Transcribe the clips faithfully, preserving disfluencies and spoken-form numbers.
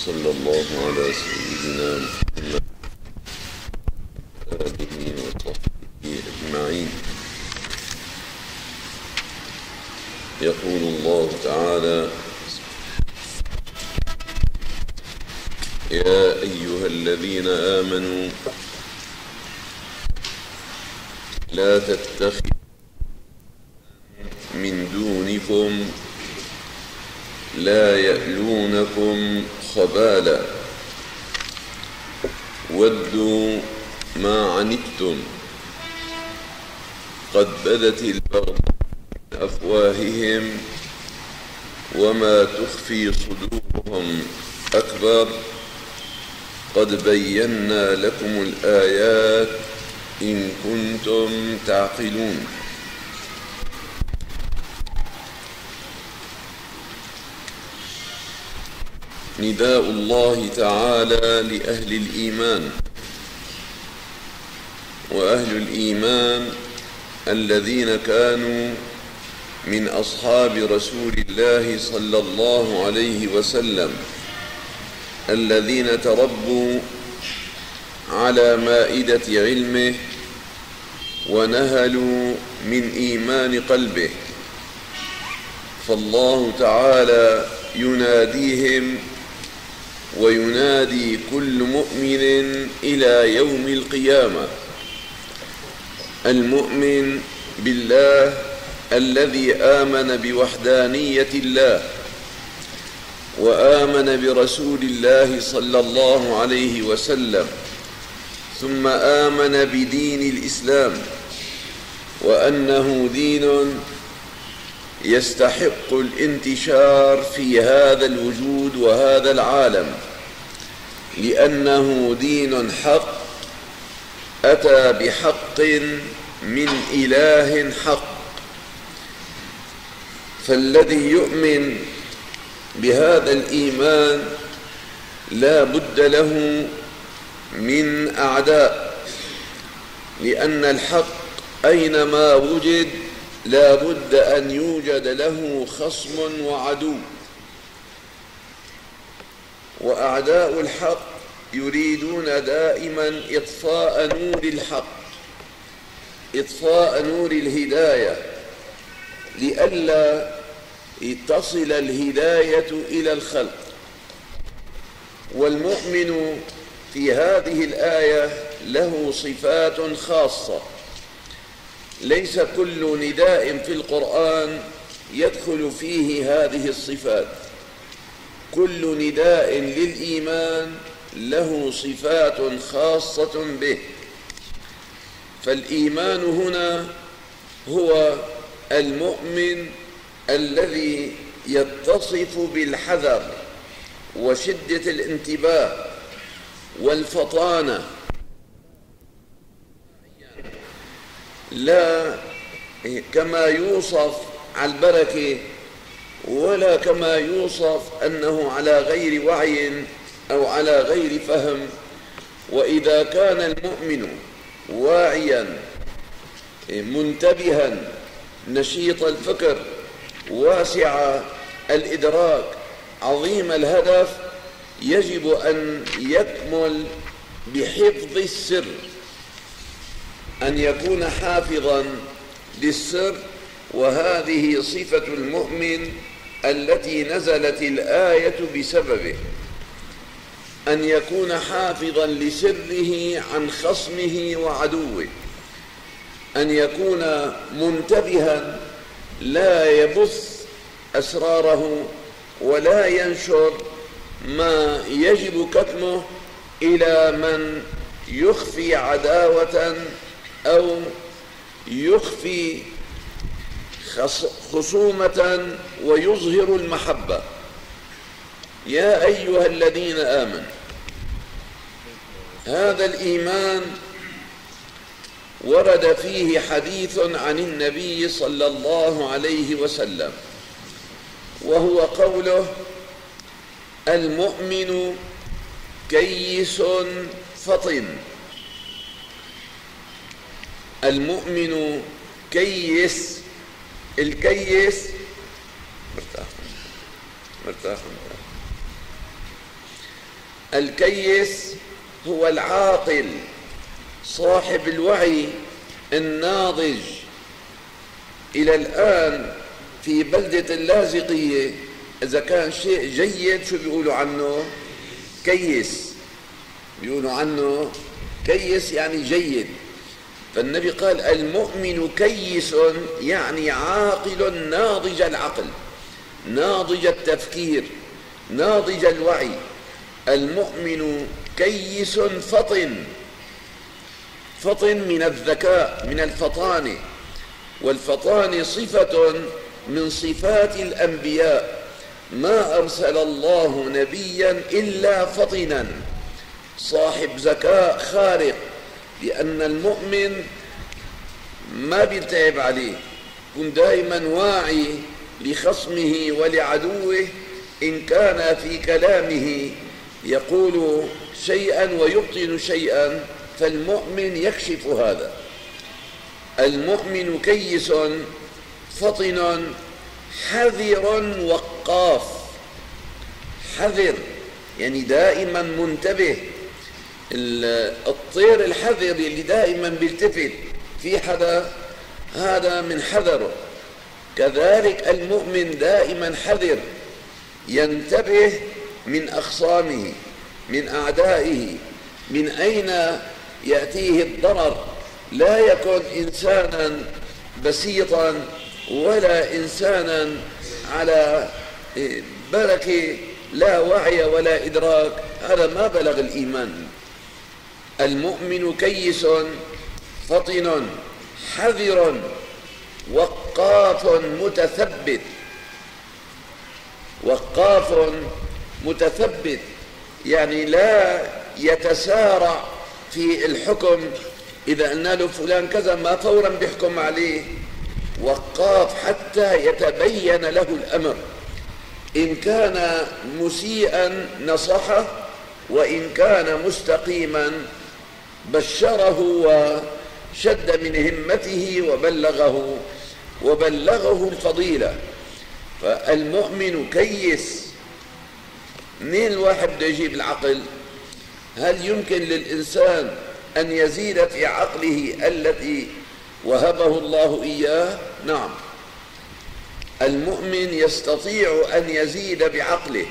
وصلى الله على سيدنا محمد آله وصحبه أجمعين. يقول الله تعالى: يا أيها الذين آمنوا لا تتخذوا من دونكم لا يألونكم خبالا ودوا ما عنتم قد بدت البغضاء من أفواههم وما تخفي صدورهم أكبر قد بينا لكم الآيات إن كنتم تعقلون. نداء الله تعالى لأهل الإيمان، وأهل الإيمان الذين كانوا من أصحاب رسول الله صلى الله عليه وسلم، الذين تربوا على مائدة علمه ونهلوا من إيمان قلبه، فالله تعالى يناديهم وينادي كل مؤمن إلى يوم القيامة. المؤمن بالله الذي آمن بوحدانية الله وآمن برسول الله صلى الله عليه وسلم، ثم آمن بدين الإسلام وأنه دين يستحق الانتشار في هذا الوجود وهذا العالم، لأنه دين حق أتى بحق من إله حق. فالذي يؤمن بهذا الإيمان لا بد له من أعداء، لأن الحق أينما وجد لا بد أن يوجد له خصم وعدو، وأعداء الحق يريدون دائما إطفاء نور الحق، إطفاء نور الهداية، لئلا تصل الهداية إلى الخلق. والمؤمن في هذه الآية له صفات خاصة، ليس كل نداء في القرآن يدخل فيه هذه الصفات، كل نداء للإيمان له صفات خاصة به. فالإيمان هنا هو المؤمن الذي يتصف بالحذر وشدة الانتباه والفطانة، لا كما يوصف على البركة ولا كما يوصف أنه على غير وعي أو على غير فهم. وإذا كان المؤمن واعيا منتبها نشيط الفكر واسع الإدراك عظيم الهدف، يجب أن يكمل بحفظ السر، أن يكون حافظا للسر، وهذه صفة المؤمن التي نزلت الآية بسببه، أن يكون حافظا لسره عن خصمه وعدوه، أن يكون منتبها لا يبث أسراره ولا ينشر ما يجب كتمه إلى من يخفي عداوة أو يخفي خصومة ويظهر المحبة. يا أيها الذين آمنوا، هذا الإيمان ورد فيه حديث عن النبي صلى الله عليه وسلم، وهو قوله: المؤمن كيس فطن. المؤمن كيس، الكيس مرتاح مرتاح الكيس هو العاقل صاحب الوعي الناضج. إلى الآن في بلدة اللاذقية إذا كان شيء جيد شو بيقولوا عنه؟ كيس. بيقولوا عنه كيس يعني جيد. فالنبي قال المؤمن كيس، يعني عاقل ناضج العقل، ناضج التفكير، ناضج الوعي. المؤمن كيس فطن، فطن من الذكاء، من الفطانة، والفطانة صفة من صفات الأنبياء. ما أرسل الله نبيا إلا فطنا، صاحب ذكاء خارق، لأن المؤمن ما بيلتعب عليه، يكون دائما واعي لخصمه ولعدوه. إن كان في كلامه يقول شيئا ويبطن شيئا فالمؤمن يكشف هذا. المؤمن كيس فطن حذر وقاف. حذر يعني دائما منتبه. الطير الحذر اللي دائما بيلتفت في حدا، هذا من حذره. كذلك المؤمن دائما حذر، ينتبه من أخصامه، من أعدائه، من أين يأتيه الضرر. لا يكن إنسانا بسيطا ولا إنسانا على بركة، لا وعي ولا إدراك، هذا ما بلغ الإيمان. المؤمن كيس فطن حذر وقاف متثبت. وقاف متثبت يعني لا يتسارع في الحكم. إذا قلنا له فلان كذا ما فورا بيحكم عليه. وقاف حتى يتبين له الأمر. إن كان مسيئا نصحه، وإن كان مستقيما بشره وشد من همته وبلغه وبلغه الفضيلة. فالمؤمن كيس. منين الواحد بده يجيب العقل؟ هل يمكن للإنسان أن يزيد في عقله التي وهبه الله إياه؟ نعم، المؤمن يستطيع أن يزيد بعقله.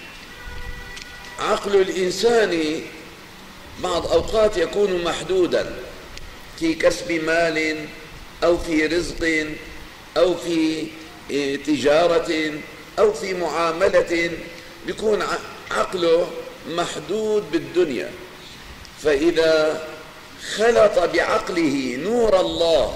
عقل الإنسان بعض أوقات يكون محدودا في كسب مال أو في رزق أو في تجارة أو في معاملة، بيكون عقله محدود بالدنيا. فإذا خلط بعقله نور الله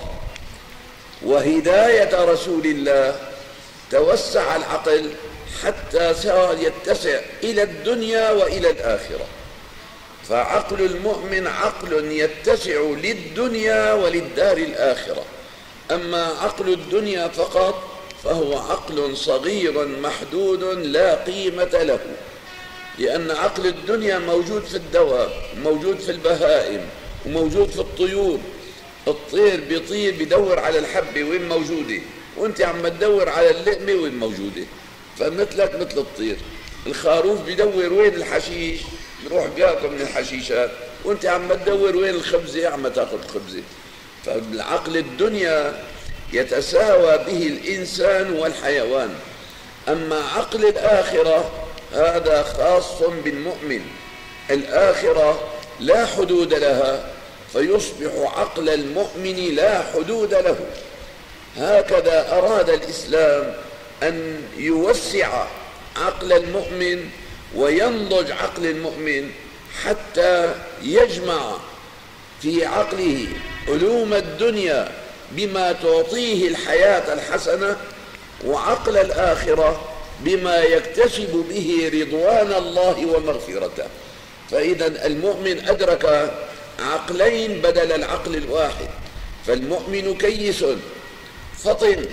وهداية رسول الله توسع العقل حتى صار يتسع إلى الدنيا وإلى الآخرة. فعقل المؤمن عقل يتسع للدنيا وللدار الآخرة. أما عقل الدنيا فقط فهو عقل صغير محدود لا قيمة له، لأن عقل الدنيا موجود في الدواب، موجود في البهائم، وموجود في الطيور. الطير بيطير بدور على الحبة وين موجودة، وانت عم تدور على اللقمة وين موجودة. فمثلك مثل الطير. الخروف بدور وين الحشيش، بروح بياكل من الحشيشات، وانت عم تدور وين الخبزة، عم تاخذ الخبزة. فالعقل الدنيا يتساوى به الإنسان والحيوان. أما عقل الآخرة هذا خاص بالمؤمن. الآخرة لا حدود لها، فيصبح عقل المؤمن لا حدود له. هكذا أراد الإسلام أن يوسع عقل المؤمن وينضج عقل المؤمن حتى يجمع في عقله علوم الدنيا بما تعطيه الحياة الحسنة، وعقل الآخرة بما يكتسب به رضوان الله ومغفرته. فإذا المؤمن أدرك عقلين بدل العقل الواحد. فالمؤمن كيس فطن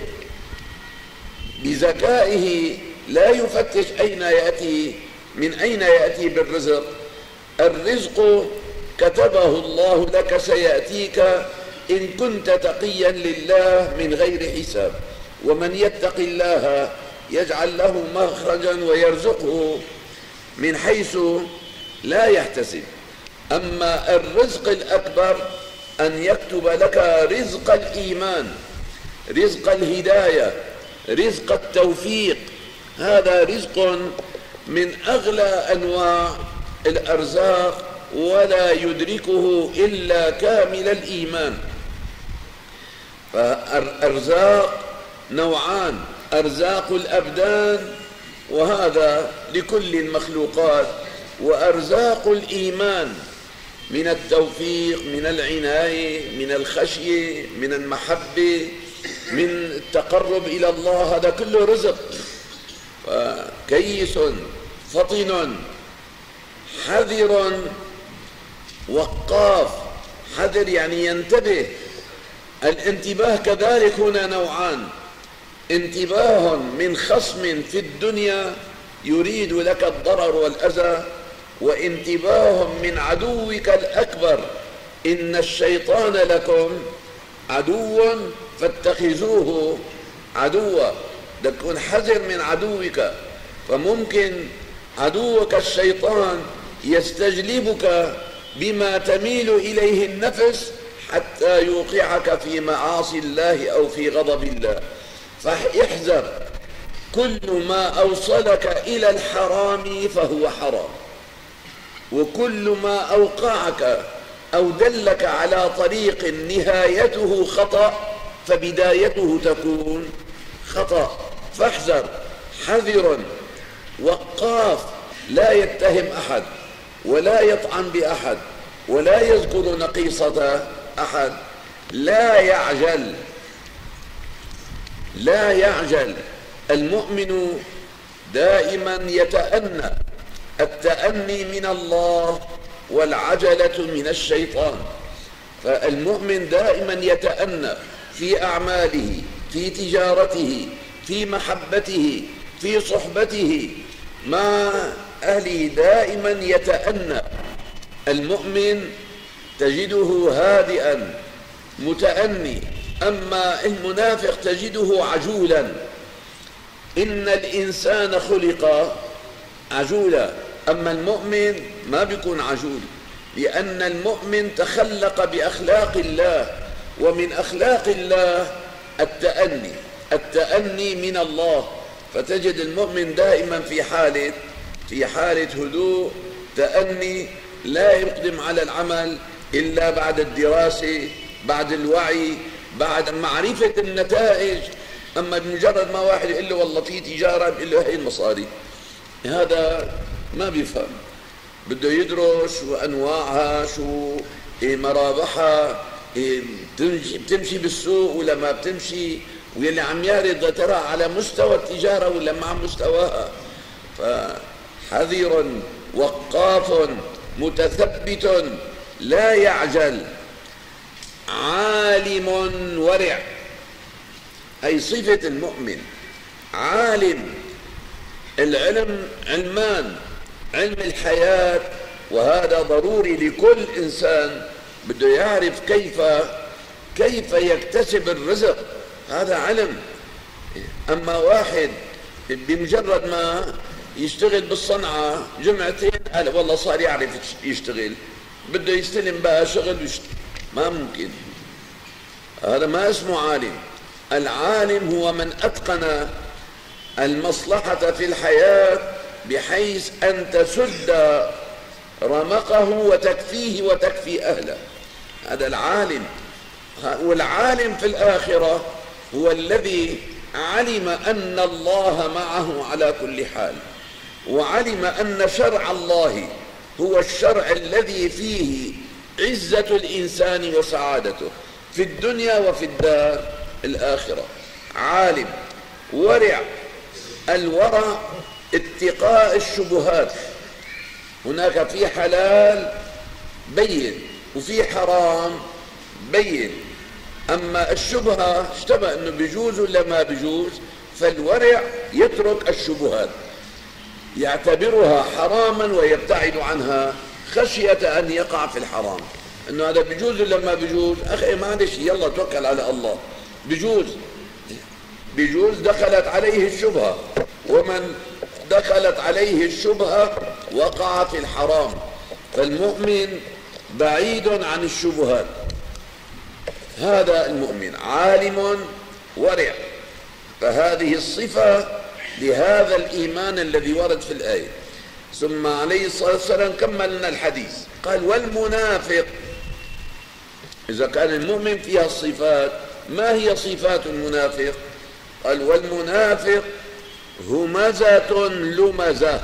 بذكائه، لا يفتش أين يأتي من أين يأتي بالرزق. الرزق كتبه الله لك سيأتيك إن كنت تقيا لله من غير حساب. ومن يتق الله يجعل له مخرجا ويرزقه من حيث لا يحتسب. أما الرزق الأكبر أن يكتب لك رزق الإيمان، رزق الهداية، رزق التوفيق. هذا رزق من أغلى أنواع الأرزاق، ولا يدركه إلا كامل الإيمان. فالأرزاق نوعان: أرزاق الأبدان، وهذا لكل المخلوقات، وأرزاق الإيمان من التوفيق، من العناية، من الخشية، من المحبة، من التقرب إلى الله، هذا كله رزق. فكيس فطن حذر وقاف. حذر يعني ينتبه. الانتباه كذلك هنا نوعان: انتباه من خصم في الدنيا يريد لك الضرر والأذى، وانتباه من عدوك الأكبر. إن الشيطان لكم عدو فاتخذوه عدوا. تكون حذر من عدوك، فممكن عدوك الشيطان يستجلبك بما تميل إليه النفس حتى يوقعك في معاصي الله أو في غضب الله. فاحذر، كل ما أوصلك إلى الحرام فهو حرام، وكل ما أوقعك أو دلك على طريق نهايته خطأ فبدايته تكون خطأ. فاحذر، حذر وقاف، لا يتهم أحد، ولا يطعن بأحد، ولا يذكر نقيصة أحد. لا يعجل، لا يعجل. المؤمن دائما يتأنى، التأني من الله والعجلة من الشيطان. فالمؤمن دائما يتأنى في أعماله، في تجارته، في محبته، في صحبته مع أهله، دائما يتأنى. المؤمن تجده هادئا متأني. أما المنافق تجده عجولا. إن الإنسان خلق عجولا، أما المؤمن ما بيكون عجول، لأن المؤمن تخلق بأخلاق الله، ومن أخلاق الله التأني، التأني من الله. فتجد المؤمن دائما في حالة في حالة هدوء، تأني، لا يقدم على العمل إلا بعد الدراسة، بعد الوعي، بعد معرفة النتائج. أما بمجرد ما واحد يقول له والله في تجارة، بيقول له هي المصاري، هذا ما بيفهم. بده يدرس وأنواعها، شو مرابحها، بتمشي بالسوق ولا ما بتمشي، واللي عم يعرض ترى على مستوى التجارة ولا مع مستواها. فحذر وقاف متثبت لا يعجل، عالم ورع. أي صفة المؤمن، عالم. العلم علمان، علم الحياة، وهذا ضروري لكل إنسان بده يعرف كيف كيف يكتسب الرزق، هذا علم. أما واحد بمجرد ما يشتغل بالصنعة جمعتين قال والله صار يعرف يشتغل، بده يستلم بقى شغل ويشتغل، ما ممكن. هذا ما اسمه عالم. العالم هو من أتقن المصلحة في الحياة بحيث أن تسد رمقه وتكفيه وتكفي أهله، هذا العالم. والعالم في الآخرة هو الذي علم أن الله معه على كل حال، وعلم أن شرع الله هو الشرع الذي فيه عزة الإنسان وسعادته في الدنيا وفي الدار الآخرة. عالم ورع. الورع اتقاء الشبهات. هناك في حلال بين وفي حرام بين، أما الشبهة اشتبه أنه بيجوز ولا ما بيجوز، فالورع يترك الشبهات، يعتبرها حراما ويبتعد عنها خشية أن يقع في الحرام. أنه هذا بيجوز ولا ما بيجوز، أخي معلش يلا توكل على الله. بيجوز بيجوز دخلت عليه الشبهة، ومن دخلت عليه الشبهة وقع في الحرام. فالمؤمن بعيد عن الشبهات، هذا المؤمن عالم ورع. فهذه الصفة لهذا الإيمان الذي ورد في الآية. ثم عليه الصلاة والسلام كمل لنا الحديث قال والمنافق، إذا كان المؤمن فيها الصفات، ما هي صفات المنافق؟ قال والمنافق همزة لمزة.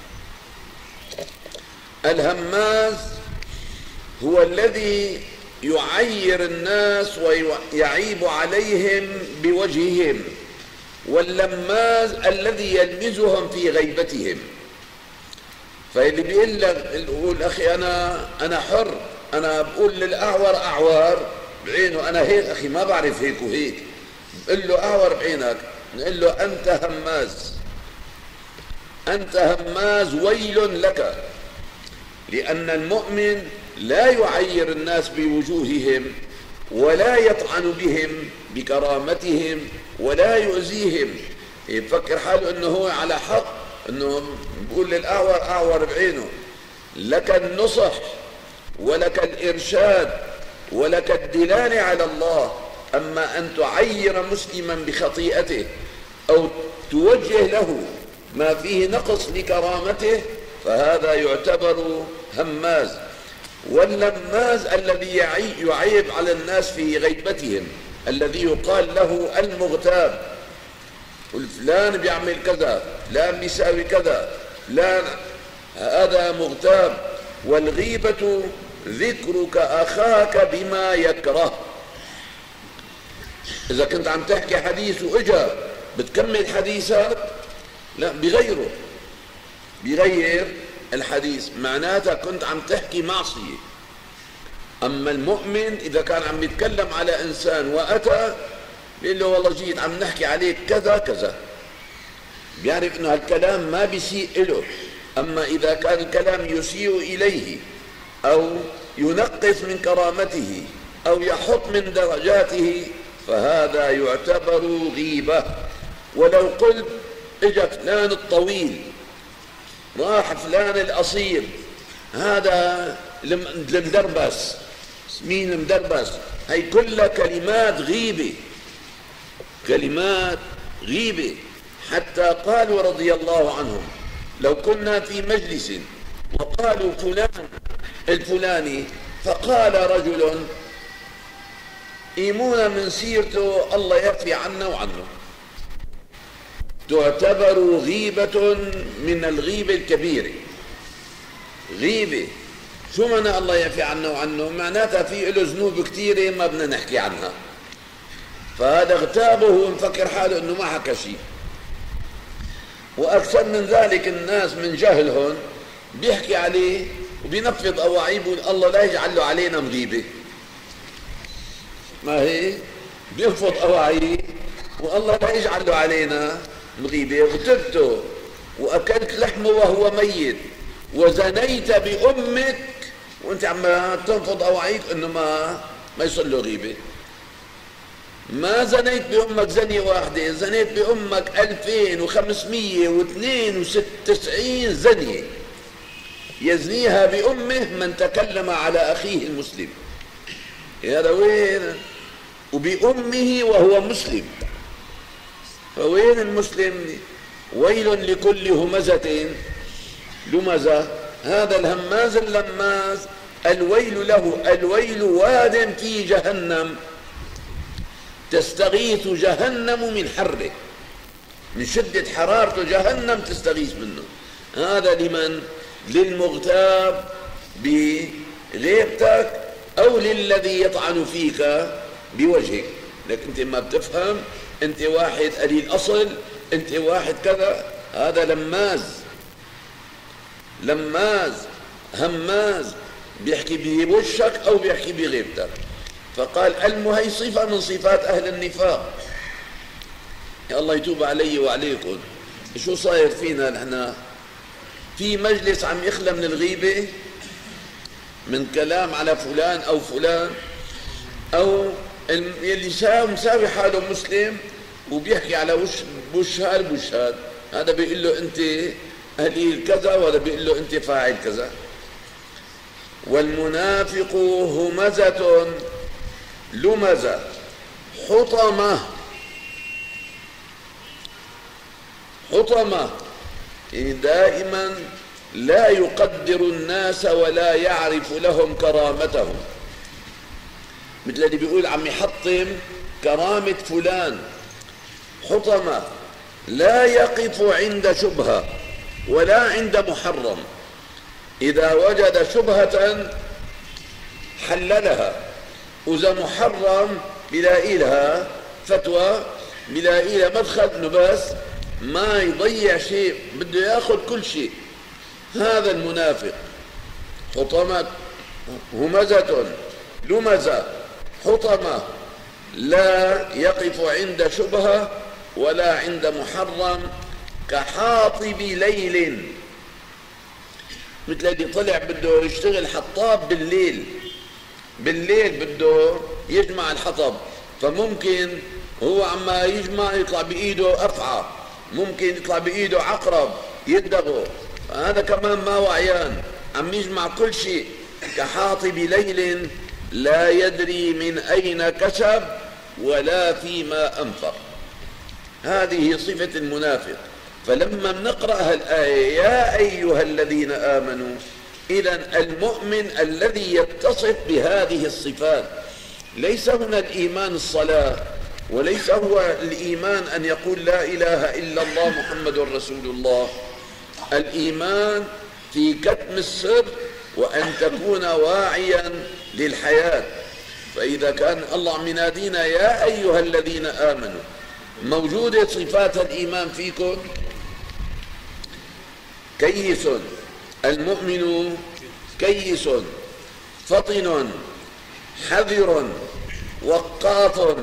الهماز هو الذي يعير الناس ويعيب عليهم بوجههم، واللماز الذي يلمزهم في غيبتهم. فاللي بيقول لك يقول أخي أنا أنا حر، أنا بقول للأعور أعور بعينه، أنا هيك أخي ما بعرف هيك وهيك، بقول له أعور بعينك، نقول له أنت هماز، أنت هماز ويل لك. لأن المؤمن لا يعير الناس بوجوههم ولا يطعن بهم بكرامتهم ولا يؤذيهم، يفكر حاله أنه هو على حق، أنه بيقول للأعور أعور بعينه. لك النصح ولك الإرشاد ولك الدلالة على الله، أما أن تعير مسلما بخطيئته أو توجه له ما فيه نقص لكرامته فهذا يعتبر هماز. واللماز الذي يعيب على الناس في غيبتهم، الذي يقال له المغتاب، فلان بيعمل كذا، فلان بيساوي كذا، فلان، هذا مغتاب. والغيبة ذكرك أخاك بما يكره. إذا كنت عم تحكي حديث وإجا بتكمل حديثك، لا بغيره، بغير الحديث، معناتها كنت عم تحكي معصية. أما المؤمن إذا كان عم يتكلم على إنسان وأتى بيقول له والله جيت عم نحكي عليك كذا كذا، بيعرف إنه هالكلام ما بيسيء له. أما إذا كان الكلام يسيء إليه أو ينقص من كرامته أو يحط من درجاته فهذا يعتبر غيبة. ولو قلت إجا فلان الطويل، راح فلان القصير، هذا المدربس، مين المدربس؟ هي كلها كلمات غيبة، كلمات غيبة. حتى قالوا رضي الله عنهم لو كنا في مجلس وقالوا فلان الفلاني فقال رجل إيمونا من سيرته الله يعفي عنا وعنه، تعتبر غيبة من الغيبة الكبيرة. غيبة شو معنى الله يعفي عنا وعنه؟ معناتها في له ذنوب كثيرة ما بدنا نحكي عنها، فهذا اغتابه ومفكر حاله انه ما حكى شيء. واكثر من ذلك الناس من جهلهم بيحكي عليه وبينفض اواعيب الله لا يجعل له علينا مغيبة. ما هي بينفض اواعيب والله لا يجعل له علينا مغيبة. وتبته واكلت لحمه وهو ميت وزنيت بامك وانت عم تنفض اواعيك انه ما ما يصير له غيبة. ما زنيت بامك زنية واحدة، زنيت بامك ألفين وخمسمية واثنين وتسعين زنية يزنيها بامه من تكلم على اخيه المسلم. هذا وين؟ وبامه وهو مسلم، فوين المسلم؟ ويل لكل همزة لمزة. هذا الهماز اللماز الويل له، الويل واد في جهنم تستغيث جهنم من حره، من شدة حرارته جهنم تستغيث منه. هذا لمن؟ للمغتاب بغيبتك أو للذي يطعن فيك بوجهك. لكن أنت ما بتفهم، أنت واحد قليل أصل، أنت واحد كذا، هذا لماز. لماز هماز بيحكي بوشك أو بيحكي بغيبتك. فقال المهي صفة من صفات أهل النفاق. يا الله يتوب علي وعليكم. شو صاير فينا نحن؟ في مجلس عم يخلى من الغيبة، من كلام على فلان أو فلان، أو اللي مساوي حاله مسلم وبيحكي على وش بوش هذا بوش هذا، هذا بيقول له أنت قليل كذا وهذا بيقول له أنت فاعل كذا. والمنافق همزة لمزة حطمة حطمة، يعني دائما لا يقدر الناس ولا يعرف لهم كرامتهم، مثل اللي بيقول عم يحطم كرامة فلان. حطمة لا يقف عند شبهة ولا عند محرم، إذا وجد شبهة حللها، وإذا محرم بلاقي لها فتوى، بلاقي لها مدخل، إنه بس ما يضيع شيء، بده ياخذ كل شيء. هذا المنافق. حطمة همزة لمزة حطمة لا يقف عند شبهة ولا عند محرم، كحاطب ليل، مثل اللي طلع بده يشتغل حطاب بالليل، بالليل بده يجمع الحطب، فممكن هو عما يجمع يطلع بإيده أفعى، ممكن يطلع بإيده عقرب يدغه، هذا كمان ما وعيان، عم يجمع كل شيء. كحاطب ليل لا يدري من أين كسب ولا فيما أنفق. هذه صفة المنافق. فلما نقرأ الآية يا أيها الذين آمنوا، إذن المؤمن الذي يتصف بهذه الصفات، ليس هنا الإيمان الصلاة، وليس هو الإيمان أن يقول لا إله إلا الله محمد رسول الله. الإيمان في كتم السر وأن تكون واعيا للحياة. فإذا كان الله عم ينادينا يا أيها الذين آمنوا، موجودة صفات الإيمان فيكم. كيس، المؤمن كيس فطن حذر وقاط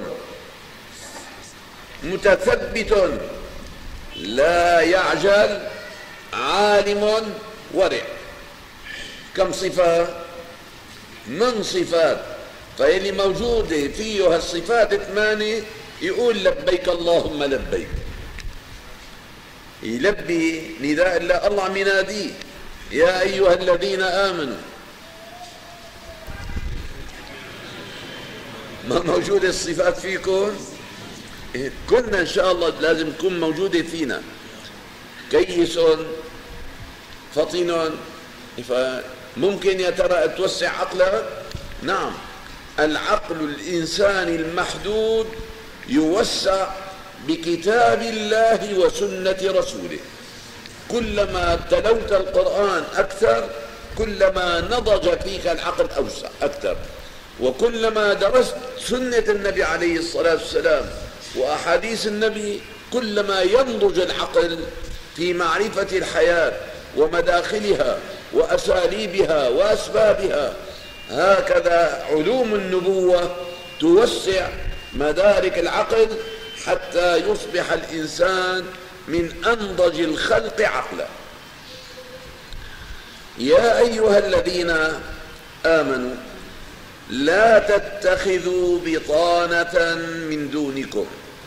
متثبت لا يعجل عالم ورع. كم صفة من صفات، فاللي موجودة فيه هالصفات الثمانية يقول لبيك اللهم لبيك، يلبي نداء الله، الله عم يناديه يا أيها الذين آمنوا. ما موجودة الصفات فيكم؟ كلنا إن شاء الله لازم تكون موجودة فينا. كيس فطن، فممكن يا ترى توسع عقلك؟ نعم، العقل الإنساني المحدود يوسع بكتاب الله وسنة رسوله. كلما تلوت القرآن أكثر كلما نضج فيك العقل أوسع أكثر، وكلما درست سنة النبي عليه الصلاة والسلام وأحاديث النبي كلما ينضج العقل في معرفة الحياة ومداخلها وأساليبها وأسبابها. هكذا علوم النبوة توسع مدارك العقل حتى يصبح الإنسان من أنضج الخلق عقلا. يا أيها الذين آمنوا لا تتخذوا بطانة من دونكم.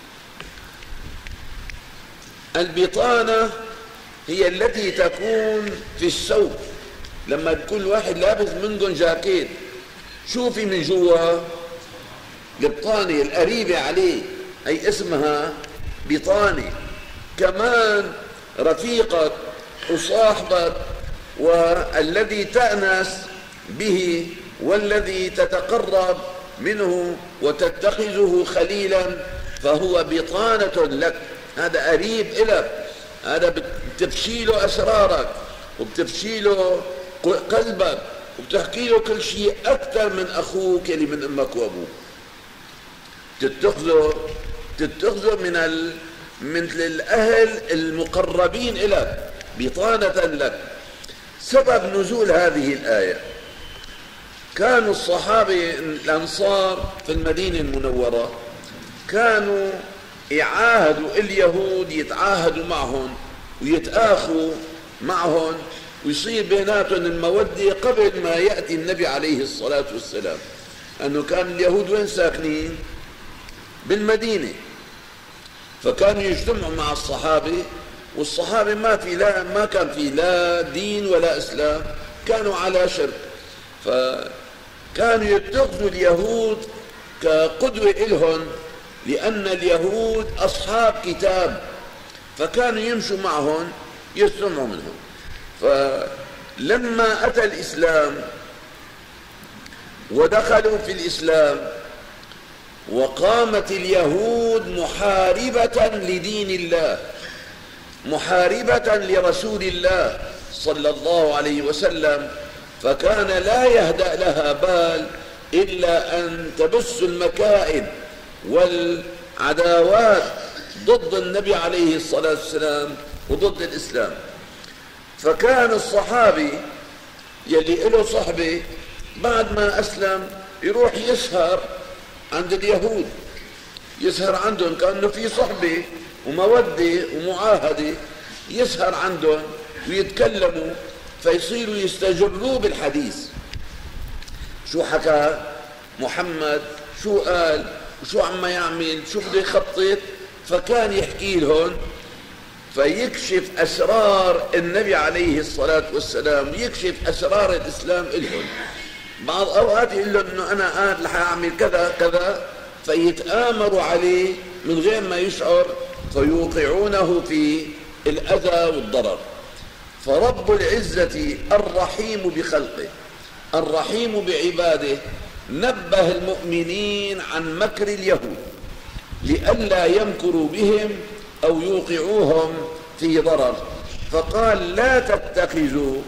البطانة هي التي تكون في الثوب، لما تكون واحد لابس منكم جاكيت، شوفي من جوا البطانة القريبة عليه، أي اسمها بطانة. كمان رفيقك وصاحبك والذي تأنس به والذي تتقرب منه وتتخذه خليلا فهو بطانة لك، هذا قريب إلك، هذا بتفشي له أسرارك وبتفشي له قلبك وبتحكي له كل شيء أكثر من أخوك اللي من أمك وأبوك. تتخذه تتخذه من ال... من الأهل المقربين إلك، بطانة لك. سبب نزول هذه الآية، كانوا الصحابة الأنصار في المدينة المنورة كانوا يعاهدوا اليهود، يتعاهدوا معهم ويتآخوا معهم ويصير بيناتهم المودة قبل ما يأتي النبي عليه الصلاة والسلام. أنه كان اليهود وين ساكنين؟ بالمدينة، فكانوا يجتمعوا مع الصحابة، والصحابة ما في لا ما كان في لا دين ولا إسلام، كانوا على شرك. فكانوا يتخذوا اليهود كقدوة إلهم، لأن اليهود أصحاب كتاب، فكانوا يمشوا معهم يسمعوا منهم. فلما أتى الإسلام ودخلوا في الإسلام وقامت اليهود محاربة لدين الله، محاربة لرسول الله صلى الله عليه وسلم، فكان لا يهدأ لها بال إلا أن تبث المكائد والعداوات ضد النبي عليه الصلاة والسلام وضد الإسلام. فكان الصحابي يلي له صحبة بعد ما أسلم يروح يسهر عند اليهود، يسهر عندهم كأنه في صحبة ومودة ومعاهدة، يسهر عندهم ويتكلموا فيصيروا يستجروه بالحديث، شو حكى محمد، شو قال، وشو عم يعمل، شو بده يخطط. فكان يحكي لهم فيكشف أسرار النبي عليه الصلاة والسلام ويكشف أسرار الإسلام إلهم. بعض أوقات يقول لهم إنه أنا قال رح أعمل كذا كذا، فيتآمروا عليه من غير ما يشعر فيوقعونه في الأذى والضرر. فرب العزة الرحيم بخلقه الرحيم بعباده نبه المؤمنين عن مكر اليهود لئلا يمكروا بهم أو يوقعوهم في ضرر، فقال لا تتخذوا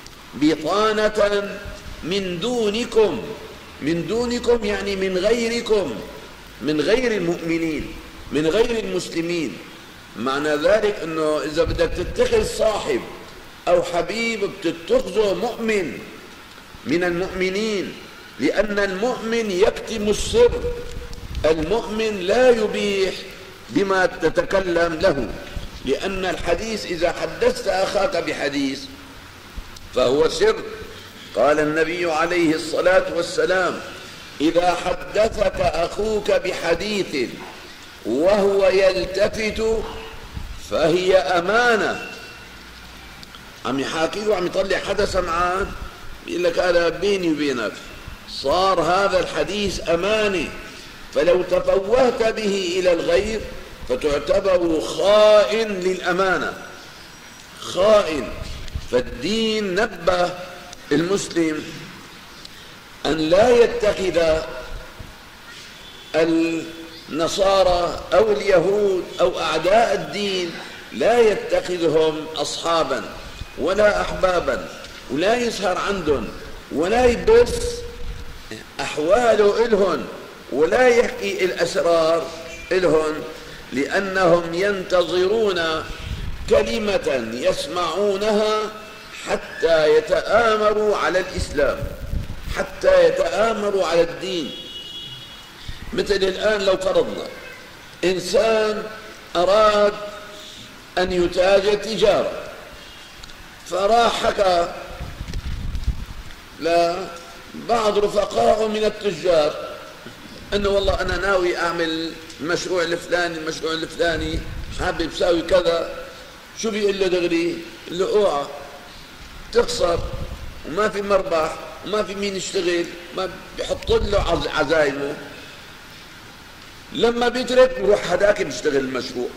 بطانة من دونكم، من دونكم يعني من غيركم، من غير المؤمنين، من غير المسلمين. معنى ذلك أنه إذا بدك تتخذ صاحب أو حبيب بتتخذه مؤمن من المؤمنين، لأن المؤمن يكتم السر، المؤمن لا يبيح بما تتكلم له، لأن الحديث إذا حدثت أخاك بحديث فهو سر. قال النبي عليه الصلاة والسلام إذا حدثك أخوك بحديث وهو يلتفت فهي أمانة. عم يحاكي له، عم يطلع حدث معاه، بيقول لك هذا بيني وبينك، صار هذا الحديث أمانة، فلو تفوهت به إلى الغير فتعتبر خائن للأمانة، خائن. فالدين نبه المسلم أن لا يتخذ النصارى أو اليهود أو أعداء الدين، لا يتخذهم أصحابا ولا أحبابا، ولا يسهر عندهم ولا يبث أحواله إلهن ولا يحكي الأسرار إلهن، لأنهم ينتظرون كلمة يسمعونها حتى يتآمروا على الإسلام، حتى يتآمروا على الدين. مثل الآن لو فرضنا إنسان أراد أن يتاجر تجارة، فراح حكى لبعض رفقائه من التجار أنه والله أنا ناوي أعمل المشروع الفلاني المشروع الفلاني، حابب أساوي كذا. شو بيقول له دغري؟ بيقول له اوعى تخسر وما في مربح وما في مين يشتغل، ما بيحط له عزايمه. لما بيترك بروح هداك بيشتغل المشروع.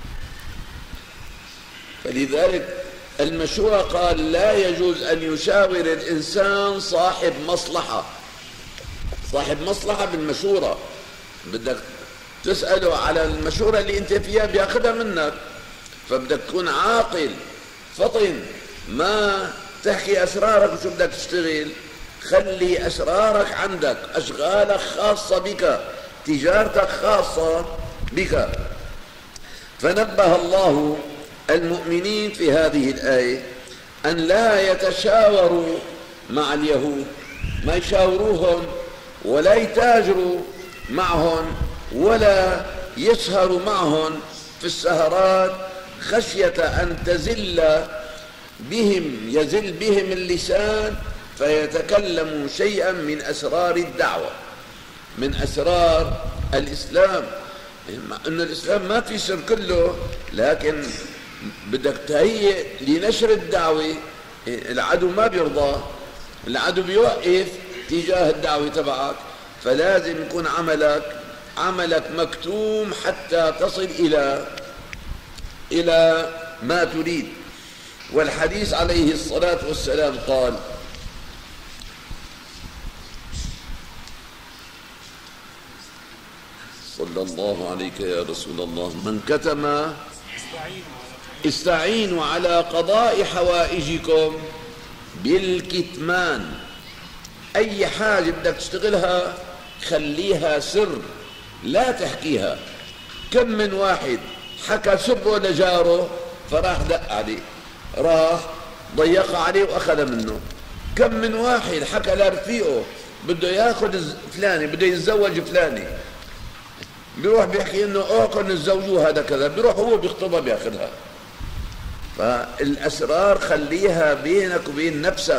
فلذلك المشروع قال لا يجوز أن يشاور الإنسان صاحب مصلحة، صاحب مصلحة بالمشورة، بدك تسأله على المشورة اللي انت فيها بياخدها منك، فبدك تكون عاقل فطن، ما تحكي أسرارك وشو بدك تشتغل، خلي أسرارك عندك، أشغالك خاصة بك، تجارتك خاصة بك. فنبه الله المؤمنين في هذه الآية أن لا يتشاوروا مع اليهود، ما يشاوروهم ولا يتاجروا معهم ولا يسهروا معهم في السهرات، خشية أن تزل بهم يزل بهم اللسان فيتكلموا شيئا من أسرار الدعوة، من أسرار الإسلام. مع أن الإسلام ما في سر كله، لكن بدك تهيئ لنشر الدعوة. العدو ما بيرضى العدو بيوقف تجاه الدعوة تبعك، فلازم يكون عملك عملك مكتوم حتى تصل إلى إلى ما تريد. والحديث عليه الصلاة والسلام قال: صلى الله عليك يا رسول الله: من كتم استعينوا على قضاء حوائجكم بالكتمان. أي حاجة بدك تشتغلها خليها سر، لا تحكيها. كم من واحد حكى سره لجاره فراح دق عليه، راح ضيق عليه وأخذ منه. كم من واحد حكى لرفيقه بده ياخذ فلاني، بده يتزوج فلاني، بيروح بيحكي انه اوعكم نتزوجوه هذا كذا، بيروح هو بيخطبها بياخذها. فالاسرار خليها بينك وبين نفسك.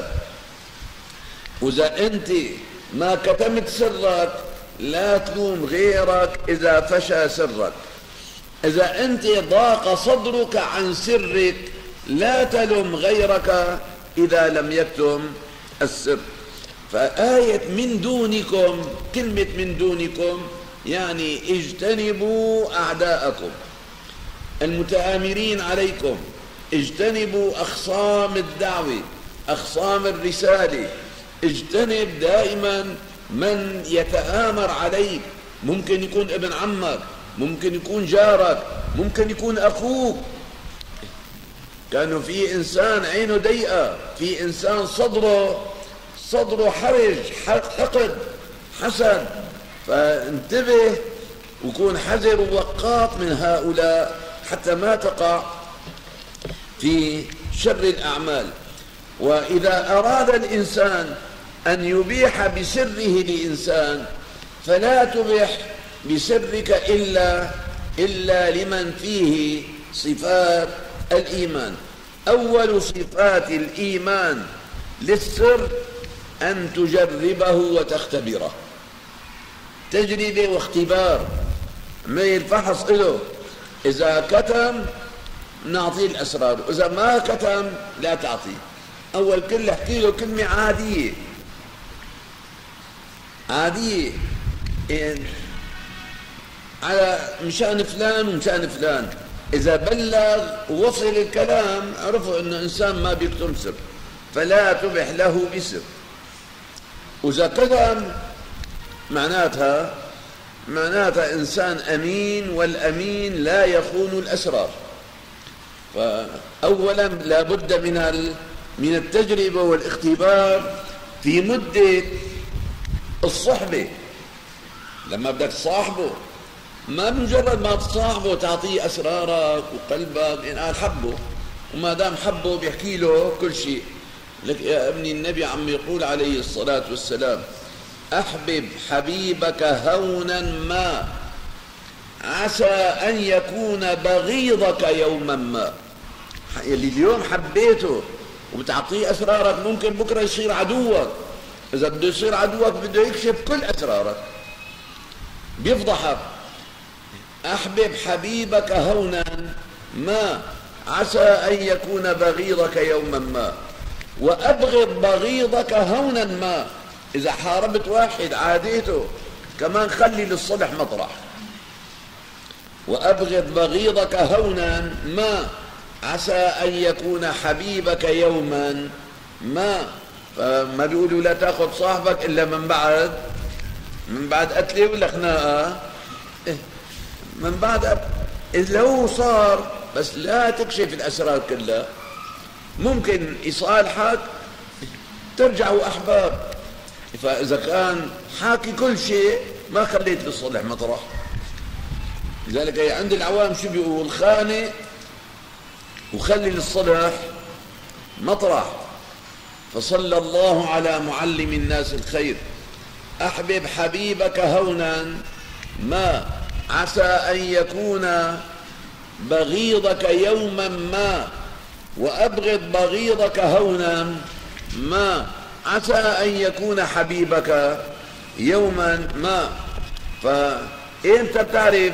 واذا انت ما كتمت سرك لا تلوم غيرك اذا فشى سرك. اذا انت ضاق صدرك عن سرك لا تلم غيرك اذا لم يكتم السر. فآية من دونكم، كلمة من دونكم يعني اجتنبوا أعداءكم المتآمرين عليكم، اجتنبوا أخصام الدعوة، أخصام الرسالة، اجتنب دائما من يتآمر عليك. ممكن يكون ابن عمك، ممكن يكون جارك، ممكن يكون أخوك. كانوا في إنسان عينه ضيقة، في إنسان صدره صدره حرج، حقد، حسد. فانتبه وكون حذر ووقاط من هؤلاء حتى ما تقع في شر الأعمال. وإذا أراد الإنسان أن يبيح بسره لإنسان فلا تبح بسرك إلا إلا لمن فيه صفات الإيمان. أول صفات الإيمان للسر أن تجربه وتختبره. تجربة واختبار، عمل فحص له. إذا كتم نعطيه الأسرار، وإذا ما كتم لا تعطيه. أول كل احكي له كلمة عادية عادية إن على مشان فلان ومشان فلان. إذا بلغ ووصل الكلام عرفوا أنه إنسان ما بيكتم سر، فلا تبح له بسر. وإذا كتم معناتها معناتها إنسان أمين، والأمين لا يخون الأسرار. فأولا لا بد من من التجربة والاختبار في مدة الصحبة. لما بدك تصاحبه ما مجرد ما تصاحبه تعطيه أسرارك وقلبك، إن قال حبه، وما دام حبه بيحكي له كل شيء. لك يا ابني النبي عم يقول عليه الصلاة والسلام: أحبب حبيبك هونا ما عسى أن يكون بغيضك يوما ما. اللي اليوم حبيته وبتعطيه أسرارك ممكن بكرة يصير عدوك. إذا بده يصير عدوك بده يكشف كل أسرارك، بيفضحك. أحبب حبيبك هونا ما عسى أن يكون بغيضك يوما ما، وأبغض بغيضك هونا ما. إذا حاربت واحد عاديته كمان خلي للصلح مطرح. وأبغض بغيضك هونا ما عسى أن يكون حبيبك يوما ما. فما بيقولوا لا تأخذ صاحبك إلا من بعد من بعد قتله ولا خناقة، من بعد إذا هو صار. بس لا تكشف الأسرار كلها. ممكن يصالحك ترجعوا أحباب. فإذا كان حاكي كل شيء ما خليت للصلح مطرح. لذلك عند العوام شو بيقول؟ خانق وخلي للصلح مطرح. فصلى الله على معلم الناس الخير: أحبب حبيبك هونا ما عسى أن يكون بغيضك يوما ما، وأبغض بغيضك هونا ما عسى أن يكون حبيبك يوما ما. فأنت بتعرف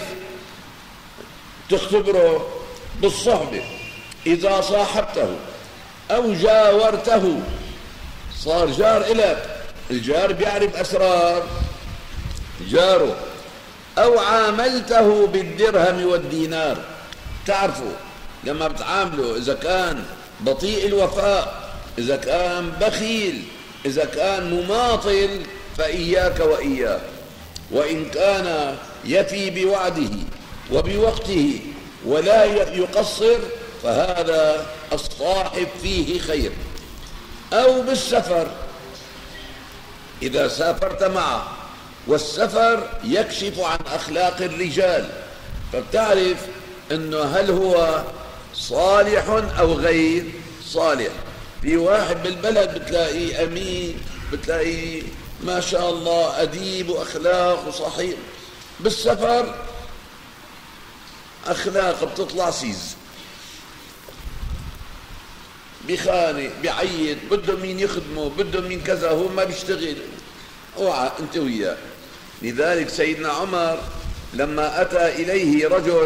تختبره بالصحبة. إذا صاحبته أو جاورته صار جار إلك، الجار بيعرف أسرار جاره. أو عاملته بالدرهم والدينار، تعرفوا لما بتعامله إذا كان بطيء الوفاء، إذا كان بخيل، إذا كان مماطل، فإياك وإياه. وإن كان يفي بوعده وبوقته ولا يقصر فهذا الصاحب فيه خير. أو بالسفر، إذا سافرت معه، والسفر يكشف عن أخلاق الرجال، فبتعرف أنه هل هو صالح أو غير صالح. في واحد بالبلد بتلاقيه أمين، بتلاقيه ما شاء الله أديب وأخلاق وصحيح، بالسفر أخلاق بتطلع سيز، بخانق، بعيد، بده مين يخدمه، بده مين كذا، هو ما بيشتغل. اوعى انت وياه. لذلك سيدنا عمر لما أتى إليه رجل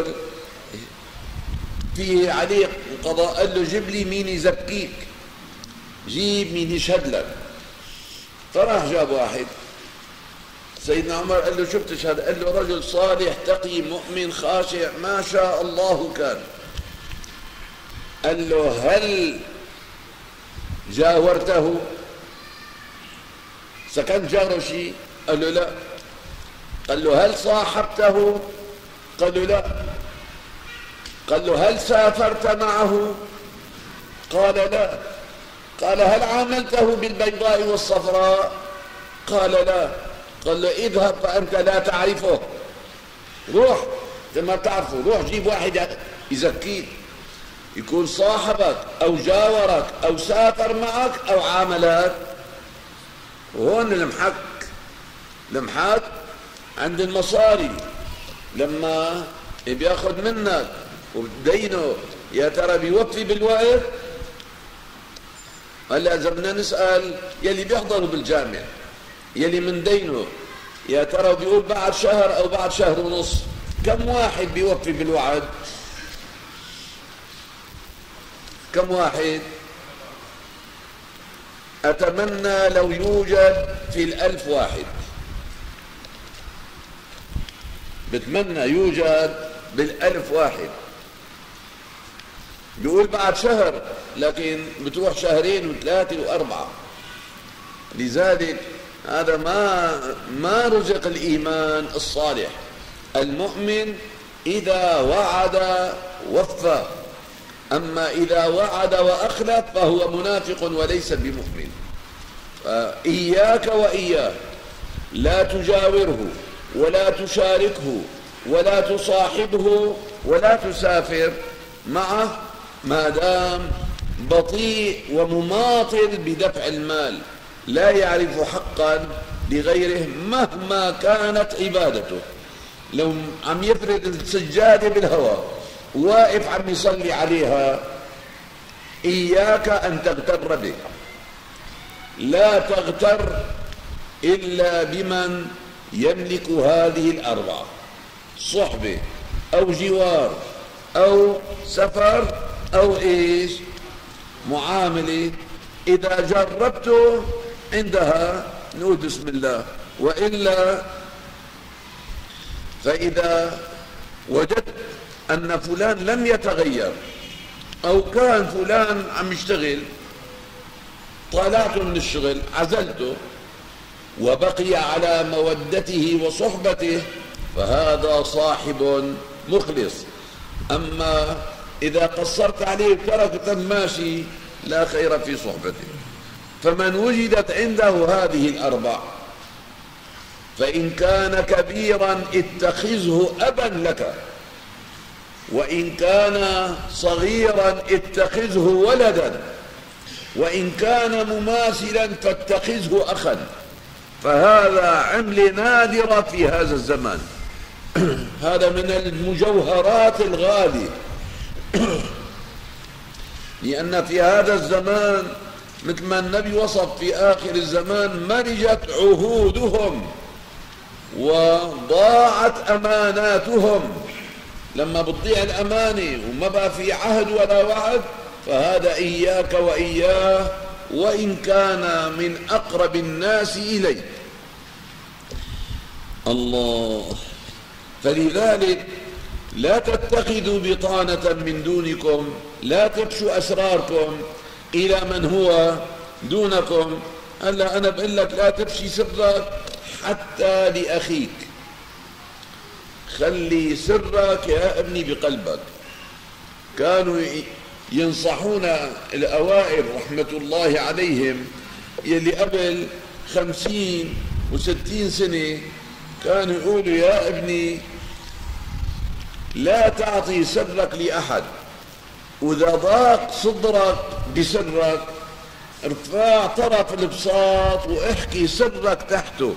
فيه عليه قضاء، قال له جيب لي مين يزكيك، جيب مين يشهد لك. فراح جاب واحد، سيدنا عمر قال له شو بتشهد؟ قال له رجل صالح تقي مؤمن خاشع ما شاء الله كان. قال له هل جاورته؟ سكنت جاره شيء؟ قال له لا. قال له هل صاحبته؟ قال له لا. قال له هل سافرت معه؟ قال لا. قال هل عاملته بالبيضاء والصفراء؟ قال لا. قال له اذهب فأنت لا تعرفه، روح انت ما بتعرفه، روح جيب واحد يزكيك، يكون صاحبك أو جاورك أو سافر معك أو عاملك. وهون المحك، المحك عند المصاري، لما بياخذ منك وبتدينه يا ترى بيوفي بالوقت؟ هلا اذا بدنا نسال يلي بيحضروا بالجامع، يلي من دينه يا ترى بيقول بعد شهر او بعد شهر ونص، كم واحد بيوفي بالوعد؟ كم واحد؟ أتمنى لو يوجد في الألف واحد، بتمنى يوجد بالألف واحد بيقول بعد شهر، لكن بتروح شهرين وثلاثة وأربعة. لذلك هذا ما ما رزق الإيمان الصالح. المؤمن إذا وعد وفى، أما إذا وعد وأخلف فهو منافق وليس بمؤمن. فإياك وإياه، لا تجاوره ولا تشاركه ولا تصاحبه ولا تسافر معه ما دام بطيء ومماطل بدفع المال، لا يعرف حقا لغيره مهما كانت عبادته. لو عم يفرد السجادة بالهواء واقف عم يصلي عليها، إياك أن تغتر به. لا تغتر إلا بمن يملك هذه الأربعة: صحبة أو جوار أو سفر أو إيش؟ معاملة. إذا جربته عندها نقول بسم الله، وإلا فإذا وجدت أن فلان لم يتغير أو كان فلان عم يشتغل، طلعته من الشغل عزلته وبقي على مودته وصحبته، فهذا صاحب مخلص. أما إذا قصرت عليه وتركته ماشي، لا خير في صحبته. فمن وجدت عنده هذه الأربع، فإن كان كبيرا اتخذه أبا لك، وإن كان صغيرا اتخذه ولدا، وإن كان مماثلا فاتخذه أخا. فهذا عملة نادرة في هذا الزمان. هذا من المجوهرات الغالية، لأن في هذا الزمان مثل ما النبي وصف في آخر الزمان مرجت عهودهم وضاعت أماناتهم. لما بتضيع الأمانة وما بقى في عهد ولا وعد، فهذا إياك وإياه وإن كان من أقرب الناس إليك. الله. فلذلك لا تتخذوا بطانة من دونكم، لا تفشوا أسراركم إلى من هو دونكم. هلا أنا بقول لك لا تفشي سرك حتى لأخيك، خلي سرك يا ابني بقلبك. كانوا ينصحون الأوائل رحمة الله عليهم يلي قبل خمسين وستين سنة، كانوا يقولوا يا ابني لا تعطي سرك لأحد، وإذا ضاق صدرك بسرك ارفع طرف البساط واحكي سرك تحته.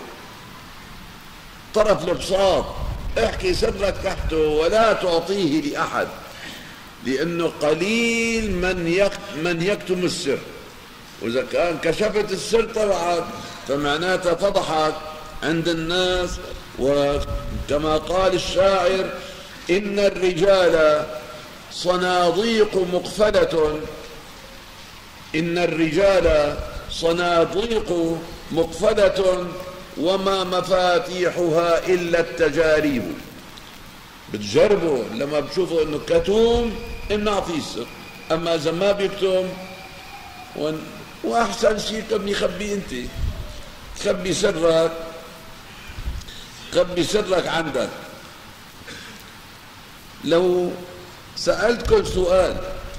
طرف البساط احكي سرك تحته ولا تعطيه لأحد، لأنه قليل من من يكتم السر، وإذا كان كشفت السر تبعك فمعناتها فضحك عند الناس. وكما قال الشاعر: إن الرجال صناديق مقفلة، إن الرجال صناديق مقفلة وما مفاتيحها إلا التجاريب. بتجربوا لما بتشوفوا انه كتوم بنعطيه السر، اما اذا ما بيكتم ون... واحسن شيء كم يخبي انت، خبي سرك، خبي سرك عندك. لو سألتكم سؤال،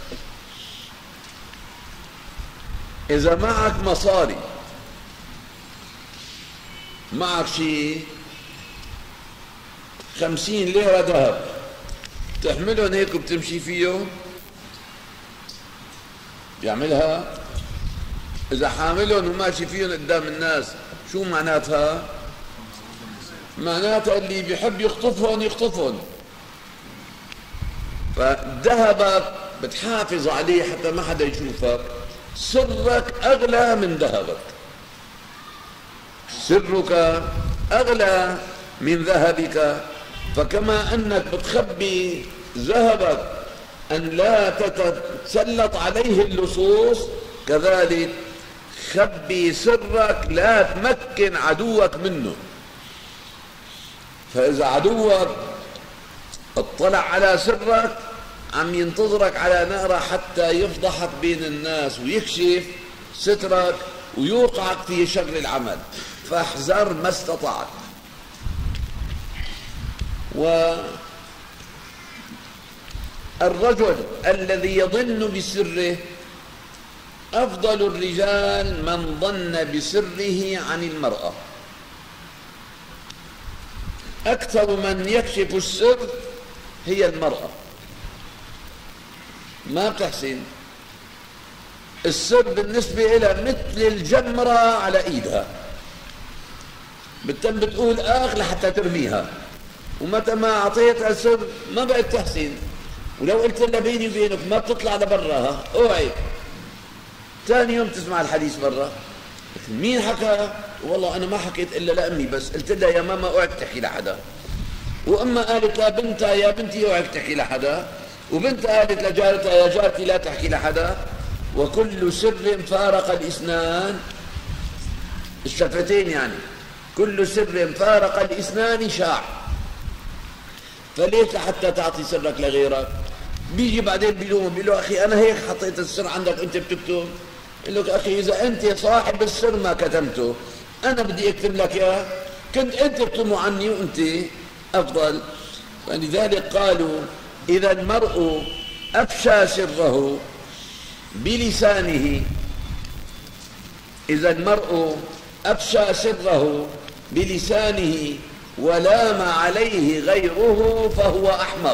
اذا معك مصاري، معك شيء خمسين ليرة ذهب، تحملهم هيك وبتمشي فيه؟ بيعملها؟ إذا حاملهم وماشي فيهم قدام الناس شو معناتها؟ معناتها اللي بيحب يخطفهم يخطفهم. فذهبك بتحافظ عليه حتى ما حدا يشوفك. سرك أغلى من ذهبك، سرك أغلى من ذهبك. فكما أنك بتخبي ذهبك أن لا تتسلط عليه اللصوص، كذلك خبي سرك لا تمكن عدوك منه. فإذا عدوك اطلع على سرك عم ينتظرك على نقرة حتى يفضحك بين الناس ويكشف سترك ويوقعك في شر العمل، فاحذر ما استطعت. والرجل الذي يظن بسره أفضل الرجال من ظن بسره عن المرأة. أكثر من يكشف السر هي المرأة، ما بتحسن. السر بالنسبة لها مثل الجمرة على إيدها، بتم بتقول آخ لحتى ترميها، ومتى ما أعطيتها سر ما بقت تحسن. ولو قلت لها بيني وبينك ما بتطلع لبراها، اوعي. ثاني يوم تسمع الحديث برا، مين حكى؟ والله أنا ما حكيت إلا لأمي بس، قلت لها يا ماما اوعك تحكي لحدا. وأما قالت لبنتها يا بنتي اوعك تحكي لحدا، وبنتها قالت لجارتها يا جارتي لا تحكي لحدا. وكل سر فارق الإسنان، الشفتين يعني، كل سر فارق الإسنان شاع. فليش لحتى تعطي سرك لغيرك؟ بيجي بعدين بيلوم بيقول له أخي أنا هيك حطيت السر عندك أنت بتكتب. يقول لك أخي إذا أنت صاحب السر ما كتمته، أنا بدي أكتب لك إياه، كنت أنت تكتمه عني وأنت أفضل. فلذلك قالوا إذا المرء أفشى سره بلسانه، إذا المرء أفشى سره بلسانه ولام عليه غيره فهو أحمق.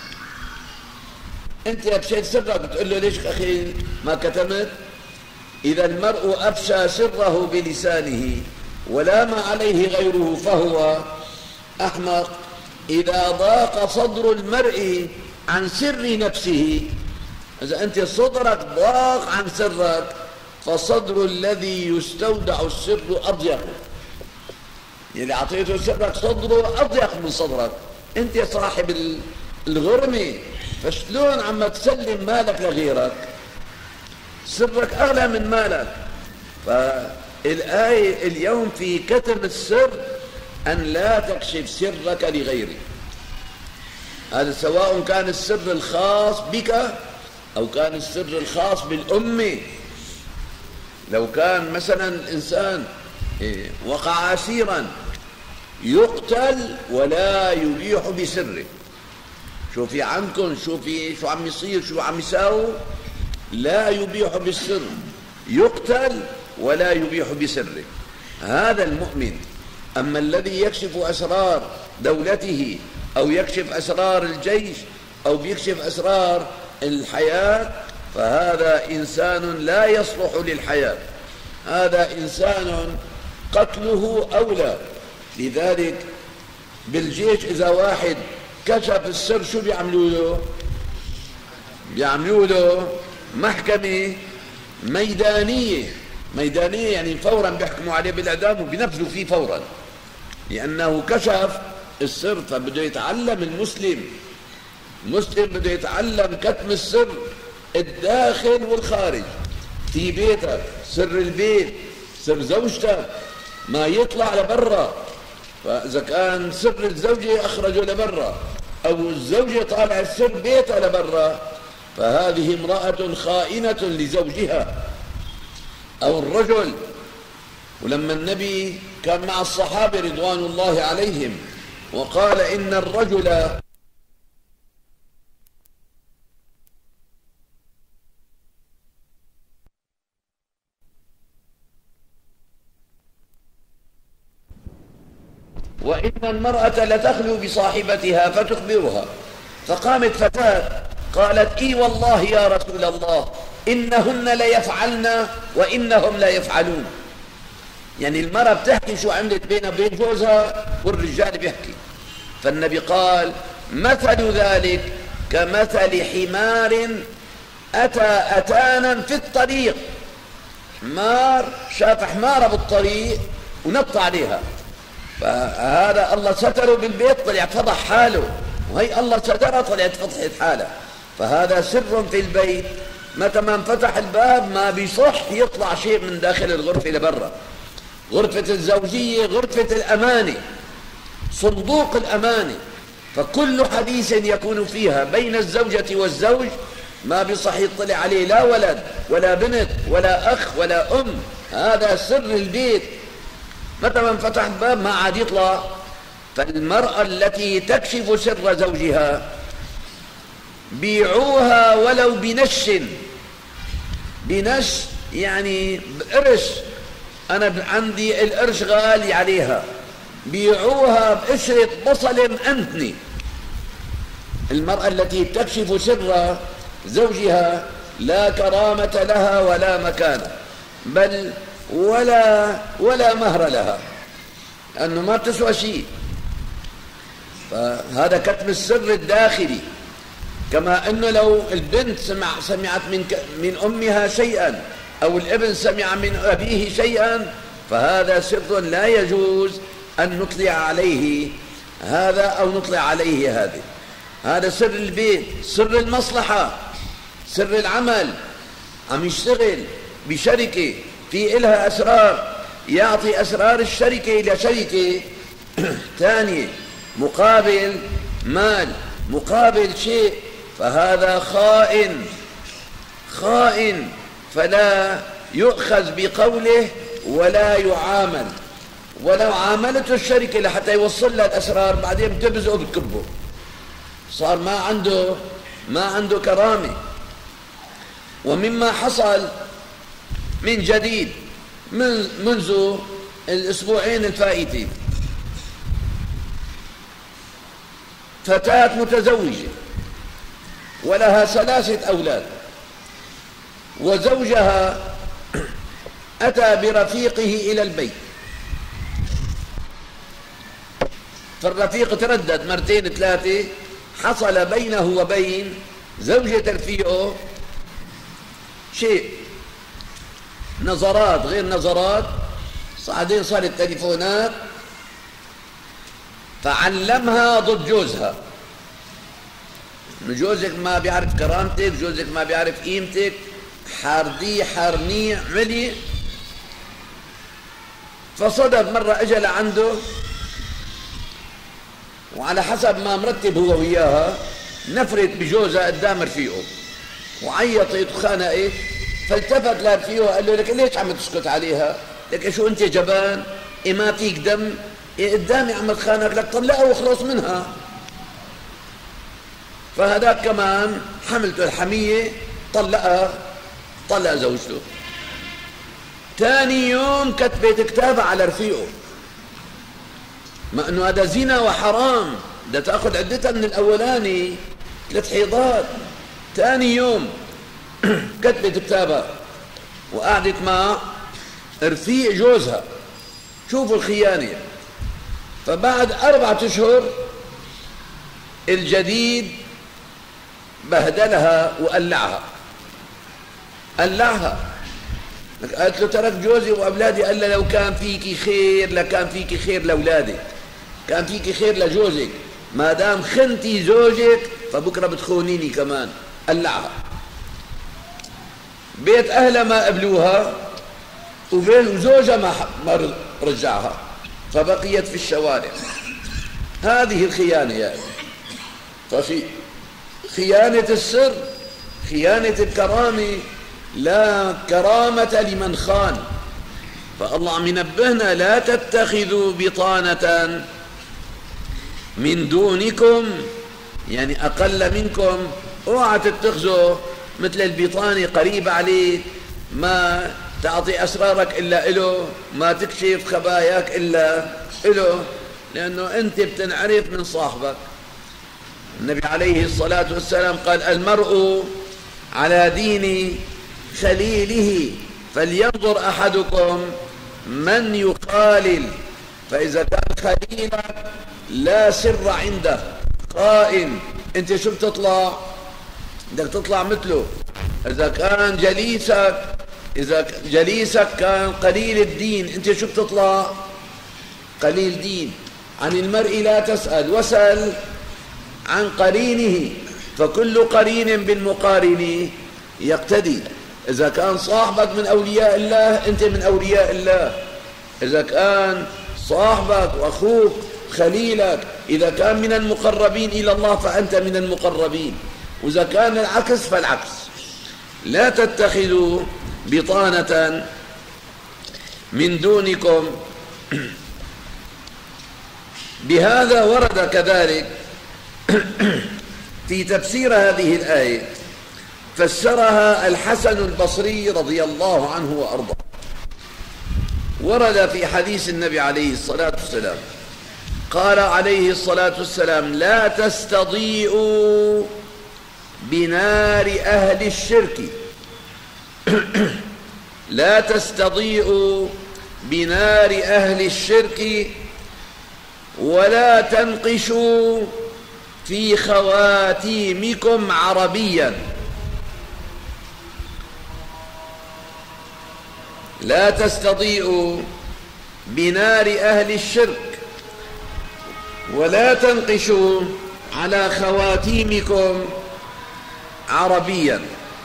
أنت أفشيت سرك بتقول له ليش أخي ما كتمت؟ إذا المرء أفشى سره بلسانه ولام عليه غيره فهو أحمق. إذا ضاق صدر المرء عن سر نفسه، إذا أنت صدرك ضاق عن سرك فصدر الذي يستودع السر أضيق. يلي أعطيته سرك صدره أضيق من صدرك، أنت صاحب الغرمة، فشلون عم تسلم مالك لغيرك؟ سرك أغلى من مالك. فالآية اليوم في كتم السر أن لا تكشف سرك لغيرك. هذا سواء كان السر الخاص بك أو كان السر الخاص بالأمة. لو كان مثلا الإنسان وقع أسيرا يقتل ولا يبيح بسره، شو في عندكم، شو في شو عم يصير، شو عم يساووا، لا يبيح بالسر، يقتل ولا يبيح بسره. هذا المؤمن. أما الذي يكشف أسرار دولته أو يكشف أسرار الجيش أو بيكشف أسرار الحياة فهذا إنسان لا يصلح للحياة، هذا إنسان قتله أولى. لذلك بالجيش إذا واحد كشف السر شو بيعملوا له؟ بيعملوا له محكمة ميدانية. ميدانية يعني فورا بيحكموا عليه بالإعدام وبينفذوا فيه فورا، لأنه كشف السر. فبده يتعلم المسلم المسلم بده يتعلم كتم السر الداخل والخارج. في بيتك سر البيت، سر زوجتك ما يطلع لبرا. فإذا كان سر الزوجة أخرجه لبرا أو الزوجة طالع السر بيتها لبرا فهذه امرأة خائنة لزوجها. أو الرجل. ولما النبي كان مع الصحابة رضوان الله عليهم وقال إن الرجل وإن المرأة لتخلو بصاحبتها فتخبرها، فقامت فتاة قالت إي والله يا رسول الله إنهن ليفعلن وإنهم لا يفعلون. يعني المرأة بتحكي شو عملت بينها وبين جوزها والرجال بيحكي. فالنبي قال مثل ذلك كمثل حمار أتى أتانا في الطريق. حمار شاف حمارة بالطريق ونط عليها، فهذا الله ستره بالبيت طلع فضح حاله، وهي الله سترها طلعت فضحت حالها. فهذا سر في البيت، متى ما انفتح الباب ما بيصح يطلع شيء من داخل الغرفة لبرا. غرفة الزوجية غرفة الأمانة، صندوق الأمانة. فكل حديث يكون فيها بين الزوجة والزوج ما بيصح يطلع عليه لا ولد ولا بنت ولا أخ ولا أم. هذا سر البيت. متى ما انفتح الباب ما عاد يطلع. فالمرأة التي تكشف سر زوجها بيعوها ولو بنش. بنش يعني بقرش، أنا عندي القرش غالي عليها، بيعوها بقشرة بصل مأنتني. المرأة التي تكشف سر زوجها لا كرامة لها ولا مكانة، بل ولا ولا مهر لها، لأنه ما بتسوى شيء. فهذا كتم السر الداخلي. كما أنه لو البنت سمع سمعت من من أمها شيئا أو الابن سمع من أبيه شيئا فهذا سر لا يجوز أن نطلع عليه هذا أو نطلع عليه هذا. هذا سر البيت، سر المصلحة، سر العمل. عم يشتغل بشركة في إلها أسرار، يعطي أسرار الشركة إلى شركة ثانية مقابل مال، مقابل شيء، فهذا خائن خائن. فلا يؤخذ بقوله ولا يعامل. ولو عاملته الشركة لحتى يوصل لها الأسرار بعدين بتبزقه بتكبه، صار ما عنده ما عنده كرامة. ومما حصل من جديد من منذ الأسبوعين الفائتين، فتاة متزوجة ولها ثلاثة أولاد، وزوجها أتى برفيقه إلى البيت، فالرفيق تردد مرتين ثلاثة، حصل بينه وبين زوجة رفيقه شيء، نظرات غير نظرات، بعدين صارت تليفونات، فعلمها ضد جوزها. جوزك ما بيعرف كرامتك، جوزك ما بيعرف قيمتك، حارديه حارنيه علي فصدف مرة اجى لعنده، وعلى حسب ما مرتب هو وياها نفرت بجوزها قدام رفيقه وعيطت وخانقت، فالتفت لرفيقه وقال له: لك ليش عم تسكت عليها؟ لك شو انت جبان؟ إيه ما فيك دم؟ إيه قدامي عم تخانق؟ لك طلقها واخلص منها. فهذاك كمان حملته الحمية، طلقها، طلق زوجته. ثاني يوم كتبت كتابة على رفيقه، ما انه هذا زنا وحرام، بدها تاخذ عدتها من الاولاني ثلاث حيضات. ثاني يوم كتبت كتابة وقعدت مع رفيق جوزها. شوفوا الخيانة. فبعد أربعة أشهر الجديد بهدلها وقلعها، قلعها. قالت له: ترك جوزي وأولادي. قال لها: لو كان فيكي خير لكان فيكي خير لأولادك، كان فيكي خير لجوزك، ما دام خنتي زوجك فبكرة بتخونيني كمان. قلعها. بيت أهلها ما قبلوها، وبين زوجها ما ما رجعها، فبقيت في الشوارع. هذه الخيانة يا أخي. ففي خيانة السر، خيانة الكرامة، لا كرامة لمن خان. فالله عم ينبهنا: لا تتخذوا بطانة من دونكم، يعني أقل منكم. اوعى تتخذوا مثل البطانة قريبة عليك، ما تعطي أسرارك إلا إله، ما تكشف خباياك إلا إله، لأنه أنت بتنعرف من صاحبك. النبي عليه الصلاة والسلام قال: المرء على دين خليله فلينظر أحدكم من يخالل. فإذا كان خليلك لا سر عنده، خائن، أنت شو بتطلع؟ بدك تطلع مثله. إذا كان جليسك إذا جليسك كان قليل الدين، أنت شو بتطلع؟ قليل دين. عن المرء لا تسأل واسأل عن قرينه، فكل قرين بالمقارن يقتدي. إذا كان صاحبك من أولياء الله أنت من أولياء الله، إذا كان صاحبك وأخوك خليلك إذا كان من المقربين إلى الله فأنت من المقربين، وإذا كان العكس فالعكس. لا تتخذوا بطانة من دونكم. بهذا ورد كذلك في تفسير هذه الآية، فسرها الحسن البصري رضي الله عنه وأرضاه. ورد في حديث النبي عليه الصلاة والسلام، قال عليه الصلاة والسلام: لا تستضيئوا بنار أهل الشرك لا تستضيئوا بنار أهل الشرك ولا تنقشوا في خواتيمكم عربيا. لا تستضيئوا بنار أهل الشرك ولا تنقشوا على خواتيمكم عربيا.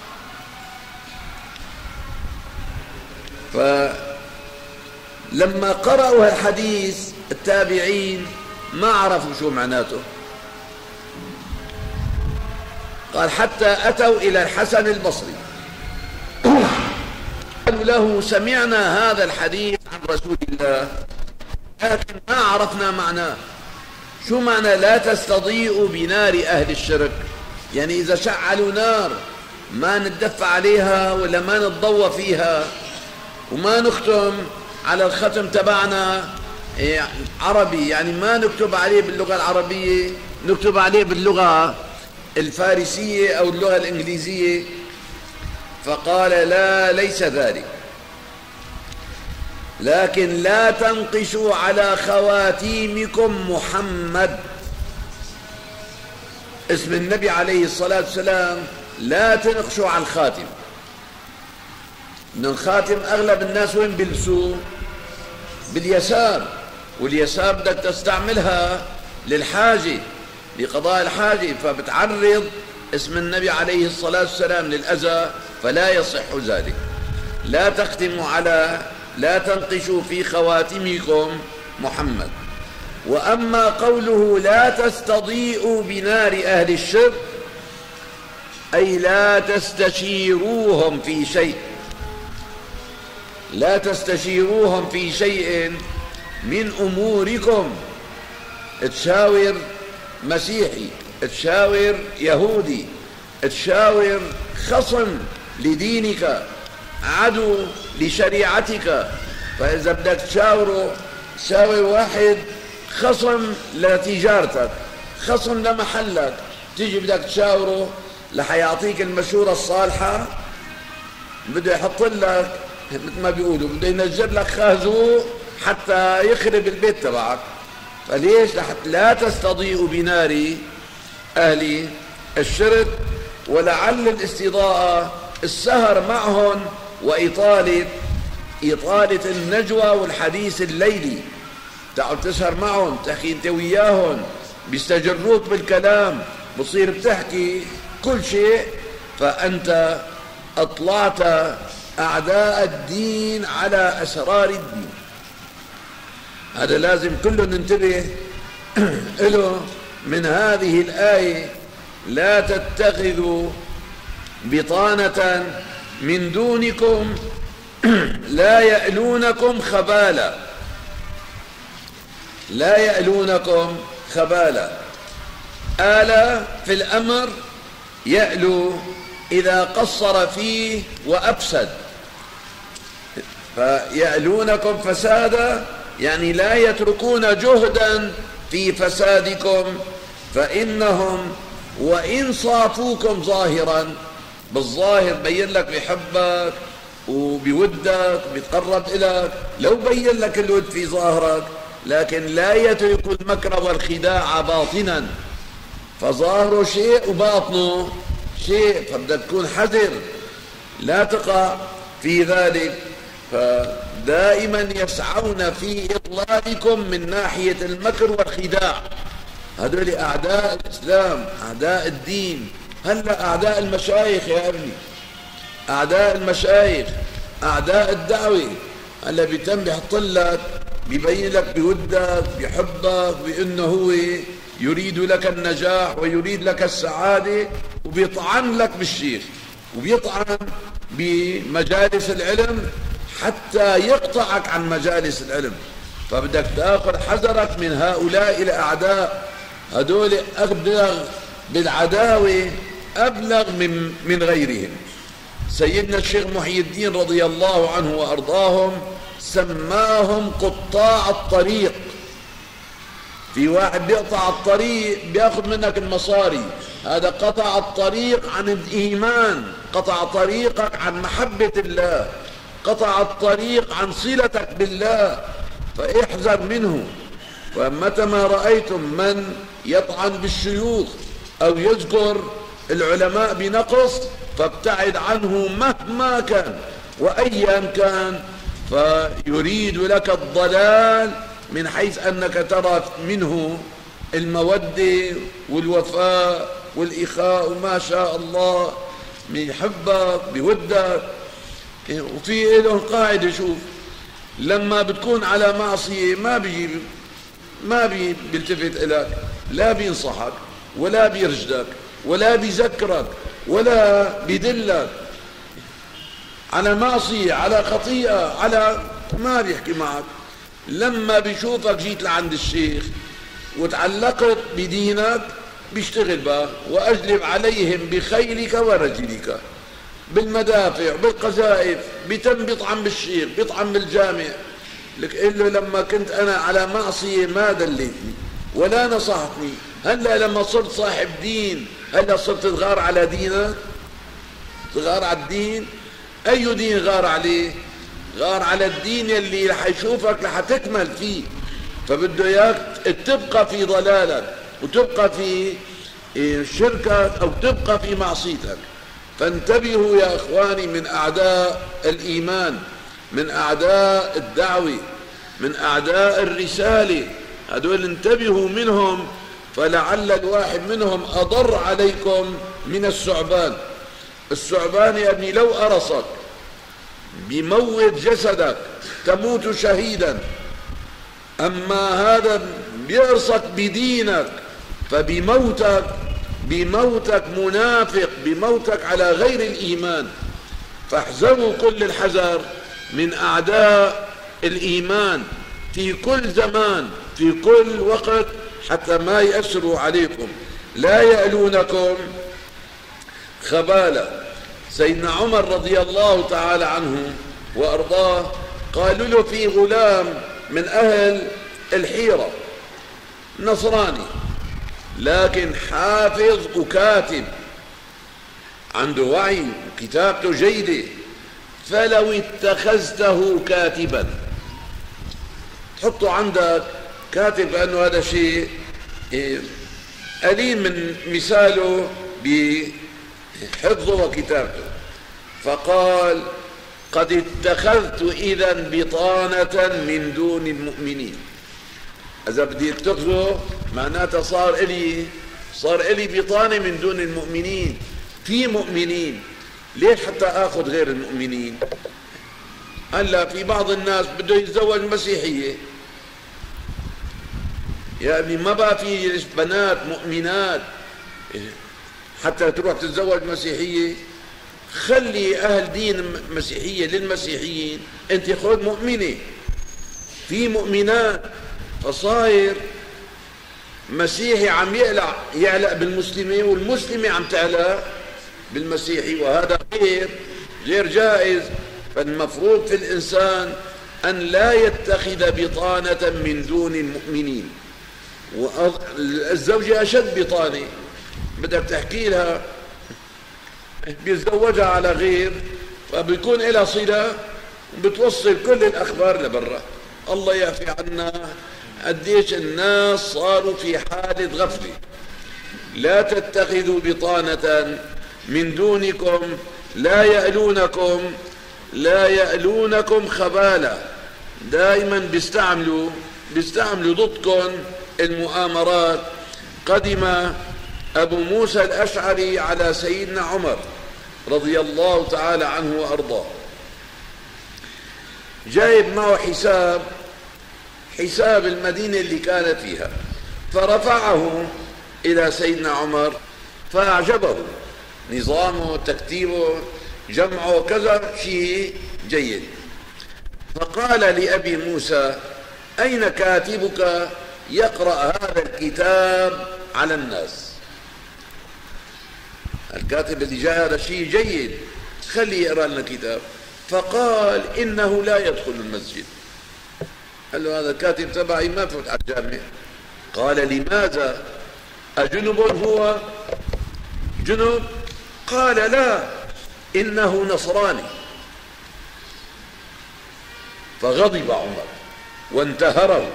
فلما قرأوا الحديث التابعين ما عرفوا شو معناته. قال: حتى أتوا إلى الحسن البصري قالوا له: سمعنا هذا الحديث عن رسول الله لكن ما عرفنا معناه. شو معنى لا تستضيئوا بنار أهل الشرك؟ يعني إذا شعلوا نار ما نتدفع عليها ولا ما نتضوى فيها وما نختم على الختم تبعنا عربي، يعني ما نكتب عليه باللغة العربية، نكتب عليه باللغة الفارسية أو اللغة الإنجليزية. فقال: لا، ليس ذلك، لكن لا تنقشوا على خواتيمكم محمد. اسم النبي عليه الصلاة والسلام لا تنقشوا على الخاتم. من الخاتم أغلب الناس وين بيلبسوه؟ باليسار، واليسار بدك تستعملها للحاجة، لقضاء الحاجة، فبتعرض اسم النبي عليه الصلاة والسلام للأذى، فلا يصح ذلك. لا تختموا على لا تنقشوا في خواتمكم محمد. وأما قوله لا تستضيئوا بنار أهل الشرك أي لا تستشيروهم في شيء، لا تستشيروهم في شيء من أموركم. تشاور مسيحي، تشاور يهودي، تشاور خصم لدينك، عدو لشريعتك. فإذا بدك تشاوره شاور واحد خصم لتجارتك، خصم لمحلك، تيجي بدك تشاوره لحيعطيك المشورة الصالحة، بده يحط لك مثل ما بيقولوا بده ينجر لك خازوق حتى يخرب البيت تبعك. فليش؟ لحتى لا تستضيئوا بنار أهل الشرك. ولعل الاستضاءة السهر معهم وإطالة إطالة النجوى والحديث الليلي، تقعد تسهر معهم، تحكي انت وياهم، بيستجروك بالكلام، بصير بتحكي كل شيء. فأنت أطلعت أعداء الدين على أسرار الدين. هذا لازم كله ننتبه له من هذه الآية. لا تتخذوا بطانة من دونكم لا يألونكم خبالا، لا يألونكم خبالا. آل في الأمر يألو إذا قصر فيه وأفسد، فيألونكم فسادا يعني لا يتركون جهدا في فسادكم، فإنهم وإن صافوكم ظاهرا، بالظاهر بين لك بيحبك وبيودك بيتقرب إليك، لو بين لك الود في ظاهرك، لكن لا يترك المكر والخداع باطنا، فظاهره شيء وباطنه شيء، فبدك تكون حذر لا تقع في ذلك. فدائما يسعون في إضلالكم من ناحية المكر والخداع. هذول أعداء الإسلام، أعداء الدين. هلا أعداء المشايخ يا ابني، أعداء المشايخ، أعداء الدعوة. هلا بيتم بيحط لك بيبين لك بودك بيحبك بأنه هو يريد لك النجاح ويريد لك السعادة، وبيطعن لك بالشيخ وبيطعن بمجالس العلم حتى يقطعك عن مجالس العلم. فبدك تأخذ حذرك من هؤلاء الأعداء. هدول أبلغ بالعداوة أبلغ من من غيرهم. سيدنا الشيخ محي الدين رضي الله عنه وأرضاهم سماهم قطاع الطريق. في واحد بيقطع الطريق بياخذ منك المصاري، هذا قطع الطريق عن الإيمان، قطع طريقك عن محبة الله، قطع الطريق عن صلتك بالله، فاحذر منه. فمتى ما رأيتم من يطعن بالشيوخ أو يذكر العلماء بنقص فابتعد عنه مهما كان وأيا كان، فيريد لك الضلال من حيث أنك ترى منه المودة والوفاء والإخاء وما شاء الله، بيحبك بودك. وفي لهم قاعدة، شوف، لما بتكون على معصية ما بيجي ما بي بيلتفت إليك، لا بينصحك ولا بيرشدك ولا بيذكرك ولا بيدلك على معصية على خطيئة على ما بيحكي معك. لما بيشوفك جيت لعند الشيخ وتعلقت بدينك بيشتغل بقى، وأجلب عليهم بخيلك ورجلك، بالمدافع بالقذائف، بيتم بيطعن بالشيخ بيطعن بالجامع. لك قل له لما كنت أنا على معصية ما دليتني ولا نصحتني، هلا لما صرت صاحب دين هلا صرت تغار على دينك، تغار على الدين. أي دين غار عليه؟ غار على الدين اللي رح يشوفك رح تكمل فيه. فبده اياك تبقى في ضلالك وتبقى في شركك أو تبقى في معصيتك. فانتبهوا يا إخواني من أعداء الإيمان، من أعداء الدعوة، من أعداء الرسالة. هدول انتبهوا منهم، فلعل الواحد منهم أضر عليكم من الثعبان. الثعبان يا ابني لو قرصك بموت جسدك تموت شهيدا، أما هذا بيرصك بدينك فبموتك بموتك منافق، بموتك على غير الإيمان. فاحذروا كل الحذر من أعداء الإيمان في كل زمان في كل وقت حتى ما يأثروا عليكم. لا يألونكم خبالة. سيدنا عمر رضي الله تعالى عنه وأرضاه قالوا له في غلام من أهل الحيرة نصراني لكن حافظ وكاتب، عنده وعي وكتابته جيدة، فلو اتخذته كاتبا، تحطه عندك كاتب، لأنه هذا شيء قليل من مثاله بحفظه وكتابته. فقال قد اتخذت إذا بطانة من دون المؤمنين. إذا بدي اتخذه معناته صار إلي صار إلي بطانة من دون المؤمنين. في مؤمنين، ليش حتى آخذ غير المؤمنين؟ هلا في بعض الناس بده يتزوج مسيحية، يعني ما بقى في بنات مؤمنات حتى تروح تتزوج مسيحية. خلي أهل دين مسيحية للمسيحيين، أنت خذ مؤمنة. في مؤمنات، فصاير مسيحي عم يعلق يعلق بالمسلمة والمسلمة عم تعلق بالمسيحي، وهذا غير غير جائز. فالمفروض في الإنسان أن لا يتخذ بطانة من دون المؤمنين. والزوجة أشد بطانة، بدك تحكي لها بيتزوجها على غير، فبيكون لها صلة وبتوصل كل الأخبار لبرا. الله يعفي عنا. قديش الناس صاروا في حالة غفلة. لا تتخذوا بطانة من دونكم لا يألونكم لا يألونكم خبالة. دائما بيستعملوا بيستعملوا ضدكم المؤامرات. قدم أبو موسى الأشعري على سيدنا عمر رضي الله تعالى عنه وأرضاه، جايب معه حساب حساب المدينة اللي كانت فيها، فرفعه إلى سيدنا عمر فأعجبه نظامه، تكتيبه، جمعه، كذا شيء جيد. فقال لأبي موسى أين كاتبك يقرأ هذا الكتاب على الناس؟ الكاتب اللي جاء هذا شيء جيد، خليه يقرأ لنا كتاب. فقال إنه لا يدخل المسجد. قال له هذا الكاتب تبعي ما فوت على الجامع. قال لماذا؟ أجنب هو؟ جنب؟ قال لا، إنه نصراني. فغضب عمر وانتهره،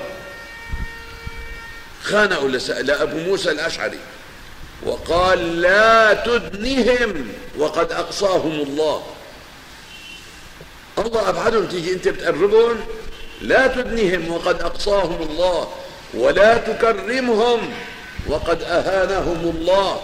خانه لأبو موسى الأشعري وقال لا تدنهم وقد أقصاهم الله. الله أبعدهم، تيجي أنت بتقربهم؟ لا تدنهم وقد أقصاهم الله، ولا تكرمهم وقد أهانهم الله،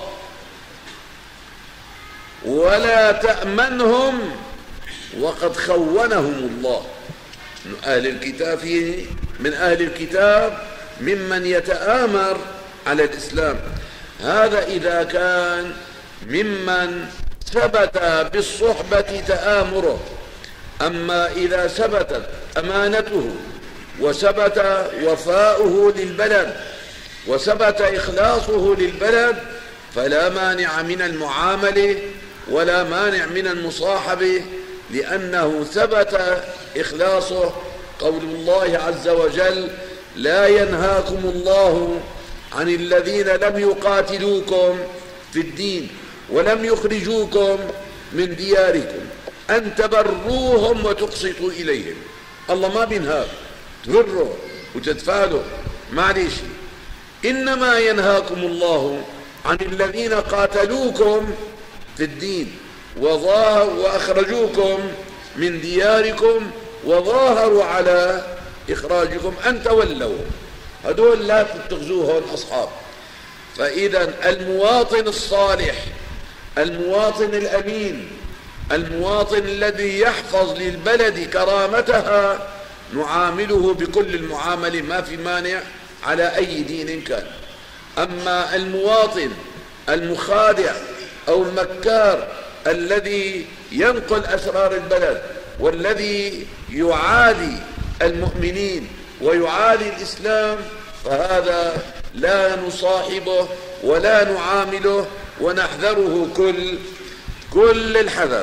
ولا تأمنهم وقد خونهم الله. من أهل الكتاب من أهل الكتاب ممن يتآمر على الإسلام. هذا إذا كان ممن ثبت بالصحبة تآمره. أما إذا ثبتت أمانته وثبت وفاؤه للبلد وثبت إخلاصه للبلد فلا مانع من المعاملة ولا مانع من المصاحبة، لأنه ثبت إخلاصه. قول الله عز وجل لا ينهاكم الله عن الذين لم يقاتلوكم في الدين ولم يخرجوكم من دياركم أن تبروهم وتقسطوا إليهم. الله ما بينهاك تبره وتدفعله، معلش. إنما ينهاكم الله عن الذين قاتلوكم في الدين وأخرجوكم من دياركم وظاهروا على إخراجكم أن تولوا. هدول لا تتخذوهم أصحاب. فإذا المواطن الصالح، المواطن الأمين، المواطن الذي يحفظ للبلد كرامتها نعامله بكل المعاملة، ما في مانع على أي دين كان. أما المواطن المخادع أو المكار الذي ينقل أسرار البلد والذي يعادي المؤمنين ويعادي الإسلام، فهذا لا نصاحبه ولا نعامله ونحذره كل كل الحذر.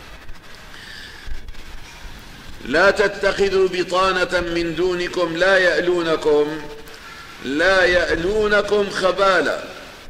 لا تتخذوا بطانة من دونكم لا يألونكم لا يألونكم خبالا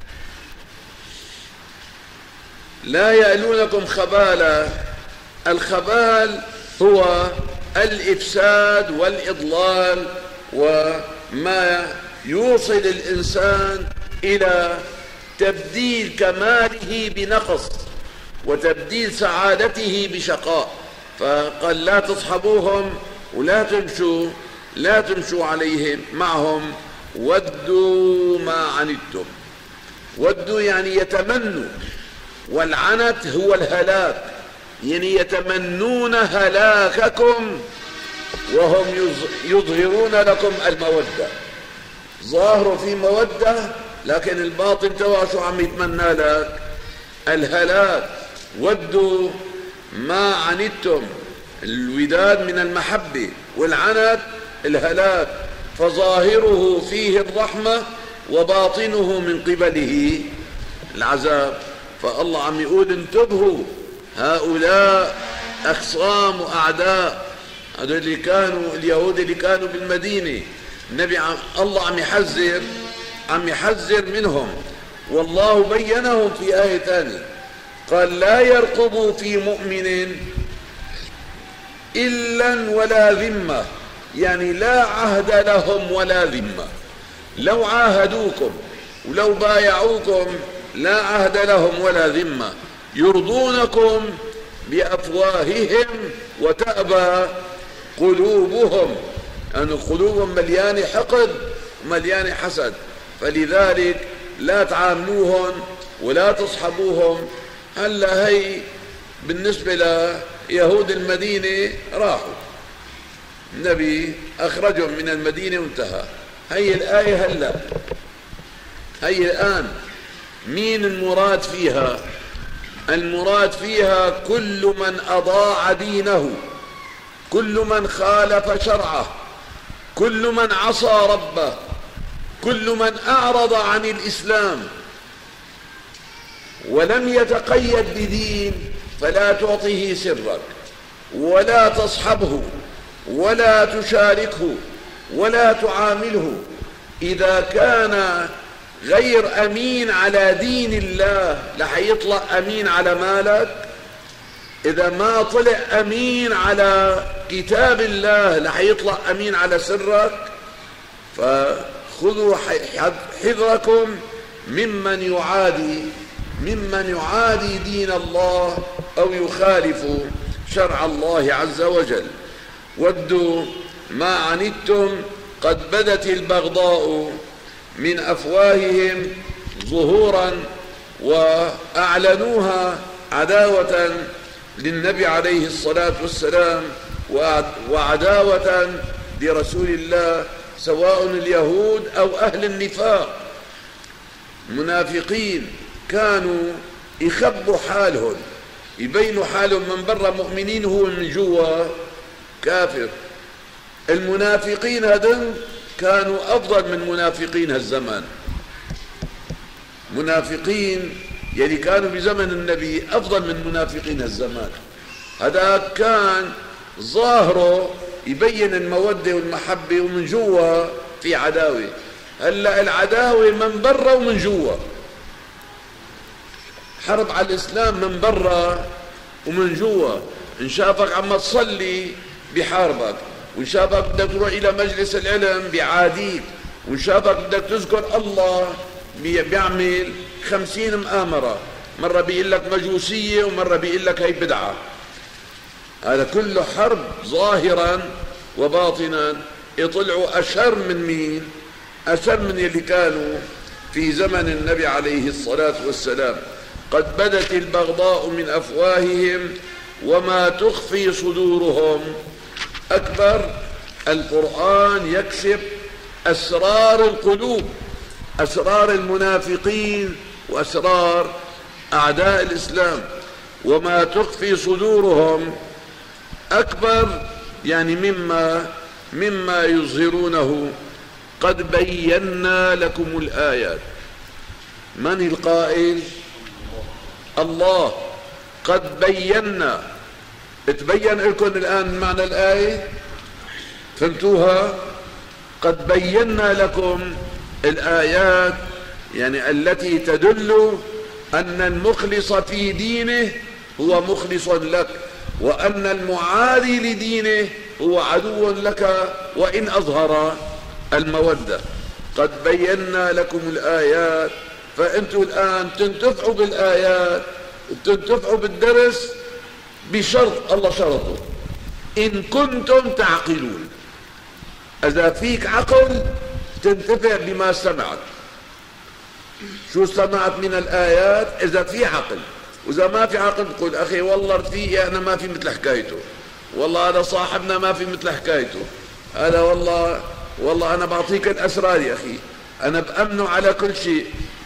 لا يألونكم خبالا. الخبال هو الإفساد والإضلال وما يوصل الإنسان إلى تبديل كماله بنقص وتبديل سعادته بشقاء. فقال لا تصحبوهم ولا تمشوا لا تمشوا عليهم معهم ودوا ما عنتم. ودوا يعني يتمنوا، والعنت هو الهلاك، يعني يتمنون هلاككم وهم يظهرون لكم المودة. ظاهروا في مودة لكن الباطن توا شو عم يتمنى لك؟ الهلاك. ودوا ما عنتم، الوداد من المحبة، والعنت الهلاك، فظاهره فيه الرحمة وباطنه من قبله العذاب. فالله عم يقول انتبهوا، هؤلاء أخصام وأعداء، هذول اللي كانوا اليهود اللي كانوا بالمدينة. النبي عم الله عم يحذر عم يحذر منهم، والله بينهم في آية ثانية قال لا يرقبوا في مؤمن إلا ولا ذمة، يعني لا عهد لهم ولا ذمة. لو عاهدوكم ولو بايعوكم لا عهد لهم ولا ذمة، يرضونكم بأفواههم وتأبى قلوبهم، أن يعني قلوبهم مليانة حقد ومليانة حسد، فلذلك لا تعاملوهم ولا تصحبوهم. هلا هي بالنسبة ليهود المدينة راحوا، النبي أخرجهم من المدينة وانتهى. هي الآية هلا هي الآن مين المراد فيها؟ المراد فيها كل من أضاع دينه، كل من خالف شرعه، كل من عصى ربه، كل من أعرض عن الإسلام ولم يتقيد بدين، فلا تعطيه سرك ولا تصحبه ولا تشاركه ولا تعامله. إذا كان غير أمين على دين الله لحيطلع أمين على مالك، إذا ما طلع أمين على كتاب الله لحيطلع أمين على سرك. فخذوا حذركم ممن يعادي ممن يعادي دين الله أو يخالف شرع الله عز وجل. ودوا ما عنتم قد بدت البغضاء من أفواههم ظهورا، وأعلنوها عداوة للنبي عليه الصلاة والسلام وعداوة لرسول الله، سواء اليهود أو أهل النفاق. منافقين كانوا يخبوا حالهم، يبينوا حالهم من برا مؤمنين هو من جوا كافر. المنافقين هذول كانوا أفضل من منافقين هالزمان. منافقين يلي كانوا بزمن النبي أفضل من منافقين هالزمان. هذا كان ظاهره يبين المودة والمحبة ومن جوا في عداوة. هلأ العداوة من برا ومن جوا، حرب على الإسلام من برا ومن جوا. إن شافك عم تصلي بحاربك، وإن شافك بدك تروح إلى مجلس العلم بيعاديك، وإن شافك بدك تذكر الله بيعمل خمسين مآمرة، مرة بيقول لك مجوسية ومرة بيقول لك هي بدعة. هذا كله حرب ظاهرا وباطنا. يطلعوا أشر من مين؟ أشر من اللي كانوا في زمن النبي عليه الصلاة والسلام. قد بدت البغضاء من أفواههم وما تخفي صدورهم أكبر. القرآن يكشف أسرار القلوب، أسرار المنافقين وأسرار أعداء الإسلام. وما تخفي صدورهم أكبر يعني مما مما يظهرونه. قد بينا لكم الآيات. من القائل؟ الله. قد بينا. تبين لكم الآن معنى الآية؟ فهمتوها؟ قد بينا لكم الآيات يعني التي تدل أن المخلص في دينه هو مخلص لك، وأن المعادي لدينه هو عدو لك وإن أظهر المودة. قد بينا لكم الآيات. فأنتم الآن تنتفعوا بالآيات، تنتفعوا بالدرس بشرط الله شرطه: إن كنتم تعقلون. إذا فيك عقل تنتفع بما سمعت. شو سمعت من الآيات؟ إذا في عقل. وإذا ما في عقل تقول أخي والله رفيقي أنا ما في مثل حكايته، والله هذا صاحبنا ما في مثل حكايته، هذا والله والله أنا بعطيك الأسرار يا أخي، أنا بأمنه على كل شيء.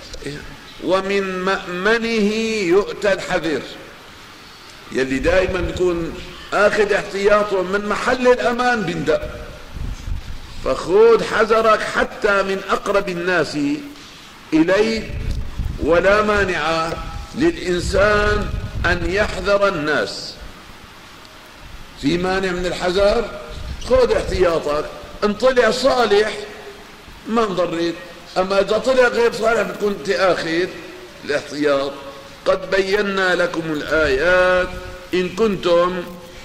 ومن مأمنه يؤتى الحذر. يلي دائما بيكون آخذ احتياطه من محل الأمان بندق. فخذ حذرك حتى من أقرب الناس إليك. ولا مانع للإنسان أن يحذر الناس. في مانع من الحذر؟ خذ احتياطك. ان طلع صالح ما انضريت، اما اذا طلع غير صالح بتكون انت اخذ الاحتياط. قد بينا لكم الآيات إن كنتم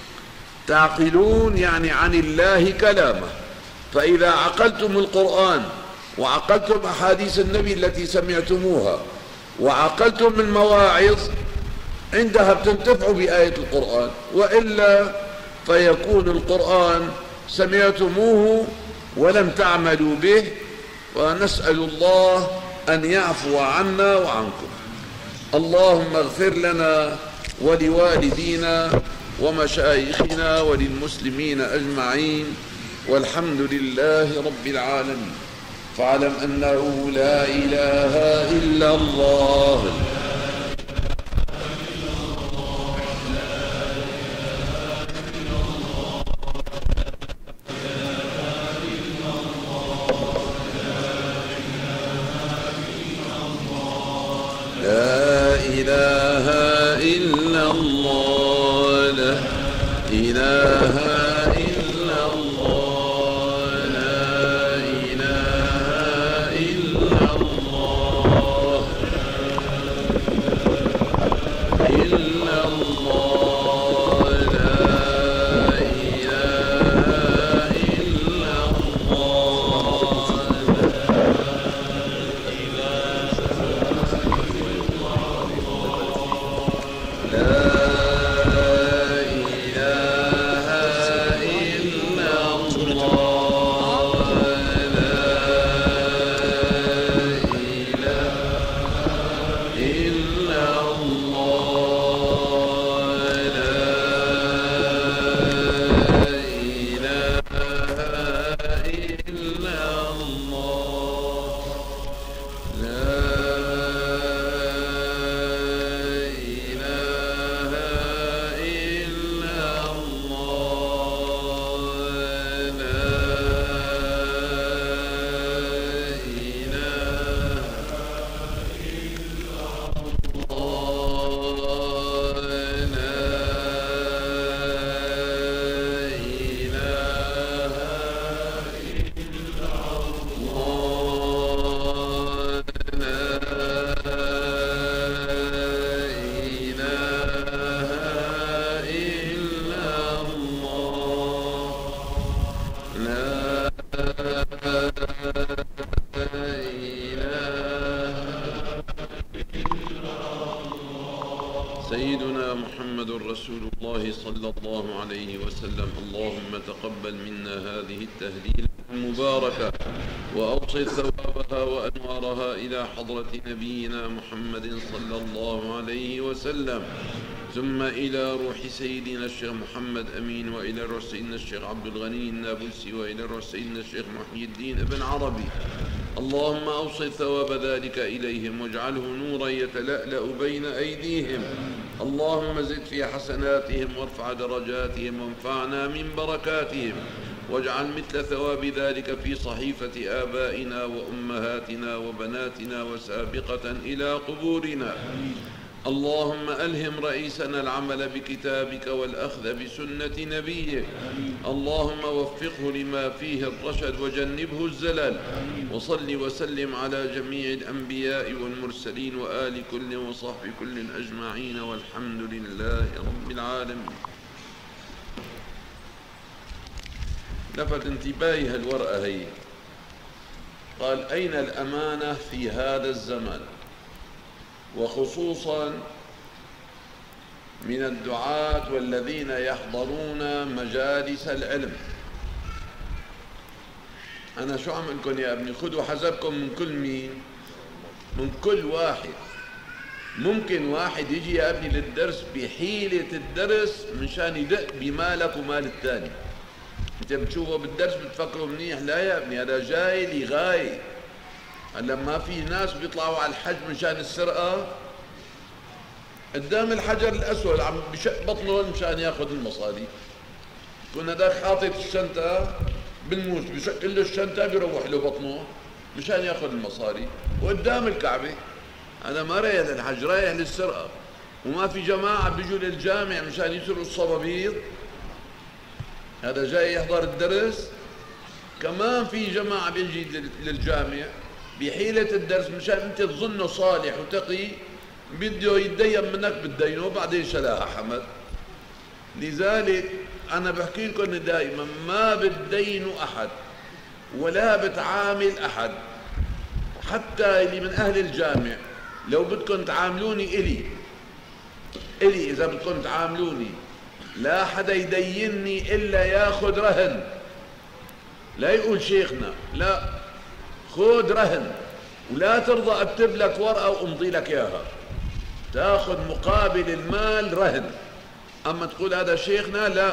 تعقلون يعني عن الله كلامه. فإذا عقلتم القرآن وعقلتم أحاديث النبي التي سمعتموها وعقلتم المواعظ، عندها بتنتفعوا بآية القرآن. وإلا فيكون القرآن سمعتموه ولم تعملوا به. ونسأل الله أن يعفو عنا وعنكم. اللهم اغفر لنا ولوالدينا ومشايخنا وللمسلمين أجمعين، والحمد لله رب العالمين. فاعلم أنه لا إله إلا الله. لا إله إلا الله. لا إله إلا الله. لا إله إلا الله. إلا الله. لا إله إلا الله. سيدنا محمد رسول الله صلى الله عليه وسلم. اللهم تقبل منا هذه التهليل المباركة وأوصل ثوابها وأنوارها إلى حضرة نبينا محمد صلى الله عليه وسلم. ثم إلى روح سيدنا الشيخ محمد أمين، وإلى روح سيدنا الشيخ عبد الغني النابلسي، وإلى روح سيدنا الشيخ محي الدين ابن عربي. اللهم أوصل ثواب ذلك إليهم واجعله نورا يتلألأ بين أيديهم. اللهم زد في حسناتهم وارفع درجاتهم وانفعنا من بركاتهم، واجعل مثل ثواب ذلك في صحيفة آبائنا وأمهاتنا وبناتنا وسابقة إلى قبورنا. اللهم ألهم رئيسنا العمل بكتابك والأخذ بسنة نبيك. اللهم وفقه لما فيه الرشد وجنبه الزلل. وصل وسلم على جميع الأنبياء والمرسلين وآل كل وصحب كل أجمعين، والحمد لله رب العالمين. لفت انتباهي هالورقة هي، قال: أين الأمانة في هذا الزمن، وخصوصا من الدعاة والذين يحضرون مجالس العلم. أنا شو عم لكم يا ابني؟ خذوا حذركم من كل مين؟ من كل واحد. ممكن واحد يجي يا ابني للدرس بحيلة الدرس مشان يدق بمالك ومال الثاني. انت بتشوفه بالدرس بتفكروا منيح، لا يا ابني هذا جاي لغاية. هلا ما في ناس بيطلعوا على الحج مشان السرقة، قدام الحجر الأسود عم بشق بطنهم مشان ياخذ المصاري. يكون هذاك حاطط الشنطة بالموس، بشق له الشنطة بيروح له بطنه مشان ياخذ المصاري، وقدام الكعبة. أنا ما رايح للحج، رايح للسرقة. وما في جماعة بيجوا للجامع مشان يسرقوا الصبابيط، هذا جاي يحضر الدرس. كمان في جماعة بيجي للجامع بحيلة الدرس مشان انت تظنه صالح وتقي، بده يتدين منك بتدينه وبعدين شلاها حمد. لذلك أنا بحكي لكم دائما ما بتدينوا أحد ولا بتعامل أحد، حتى اللي من أهل الجامع. لو بدكم تعاملوني إلي إلي إذا بدكم تعاملوني لا حدا يديني إلا ياخذ رهن. لا يقول شيخنا، لا، خذ رهن، ولا ترضى اكتب لك ورقة وامضي لك اياها، تاخذ مقابل المال رهن. اما تقول هذا شيخنا، لا.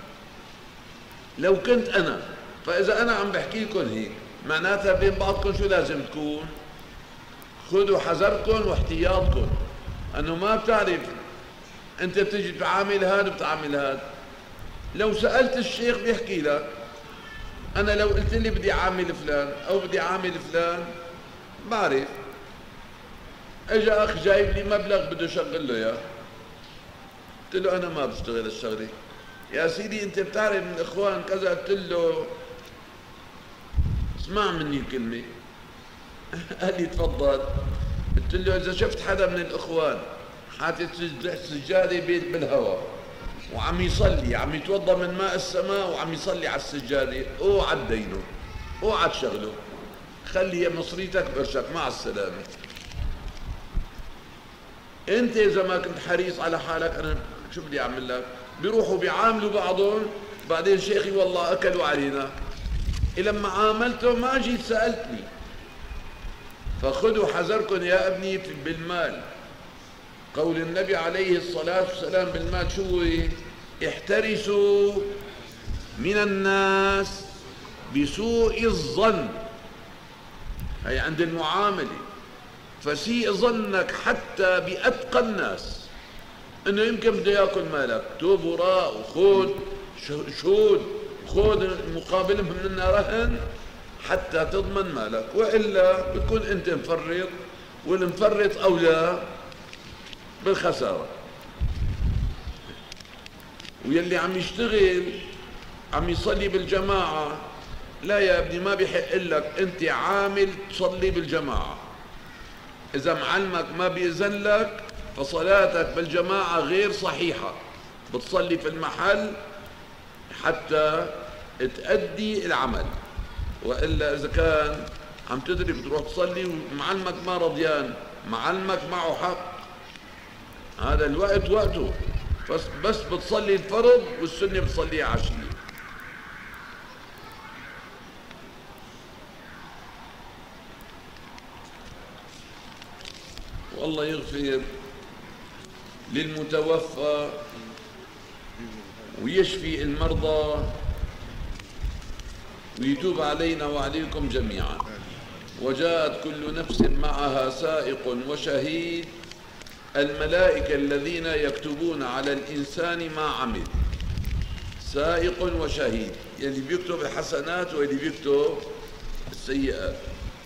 لو كنت انا، فاذا انا عم بحكي لكم هيك معناتها بين بعضكم شو لازم تكون؟ خذوا حذركم واحتياطكم، انه ما بتعرف انت بتيجي تعامل هذا وبتعامل هذا. لو سألت الشيخ بيحكي لك. أنا لو قلت لي بدي أعامل فلان أو بدي أعامل فلان بعرف. إجا أخ جايب لي مبلغ بده يشغل له إياه، قلت له أنا ما بشتغل الشغلة. يا سيدي أنت بتعرف من الإخوان كذا، قلت له اسمع مني الكلمة. قال لي تفضل. قلت له إذا شفت حدا من الإخوان حاطط سجادة بالهواء وعم يصلي، عم يتوضا من ماء السماء وعم يصلي على السجادة، اوعى تدينه، اوعى تشغله، خلي مصريتك برشك، مع السلامة. انت اذا ما كنت حريص على حالك انا شو بدي اعمل لك؟ بيروحوا بيعاملوا بعضهم، بعدين شيخي والله اكلوا علينا. لما عاملته ما جيت سألتني. فخذوا حذركم يا ابني بالمال. قول النبي عليه الصلاة والسلام بالمال شو هو؟ احترسوا من الناس بسوء الظن، هي عند المعاملة. فسيء ظنك حتى بأتقى الناس انه يمكن بده ياكل مالك، توب وراء وخذ شهود وخذ مقابلهم مننا رهن حتى تضمن مالك، والا بتكون انت مفرط، والمفرط اولى بالخسارة. ويلي عم يشتغل عم يصلي بالجماعة، لا يا ابني ما بيحق لك انت عامل تصلي بالجماعة. اذا معلمك ما بيأذن لك فصلاتك بالجماعة غير صحيحة، بتصلي في المحل حتى تأدي العمل. وإلا إذا كان عم تدري بتروح تصلي ومعلمك ما رضيان، معلمك معه حق، هذا الوقت وقته، بس بس بتصلي الفرض والسنة بتصليها عشية. والله يغفر للمتوفى ويشفي المرضى ويتوب علينا وعليكم جميعا. وجاءت كل نفس معها سائق وشهيد، الملائكة الذين يكتبون على الإنسان ما عمل، سائق وشهيد، يلي بيكتب الحسنات واللي بيكتب السيئات.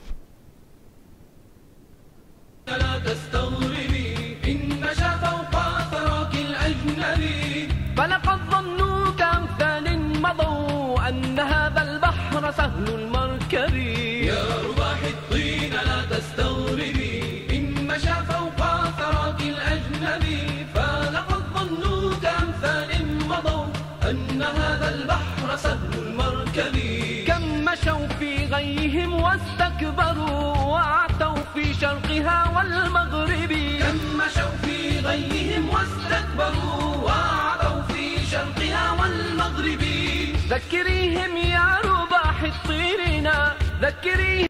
لا تستغربي إن مشى فوق ثراك الأجنبي، فلقد ظنوا كأمثال مضوا أن هذا البحر سهل المركب. يا رباح الطين لا تستغربي إن مشى فوق ثراك الأجنبي، فلقد ظنوا كأمثال مضوا أن هذا البحر سهل المركب. كم مشوا في غيهم واستكبروا وعتوا في شرقها والمغرب. كم مشوا في غيهم واستكبروا وعتوا في شرقها والمغرب. ذكريهم يا رباح الطيرنا، ذكريهم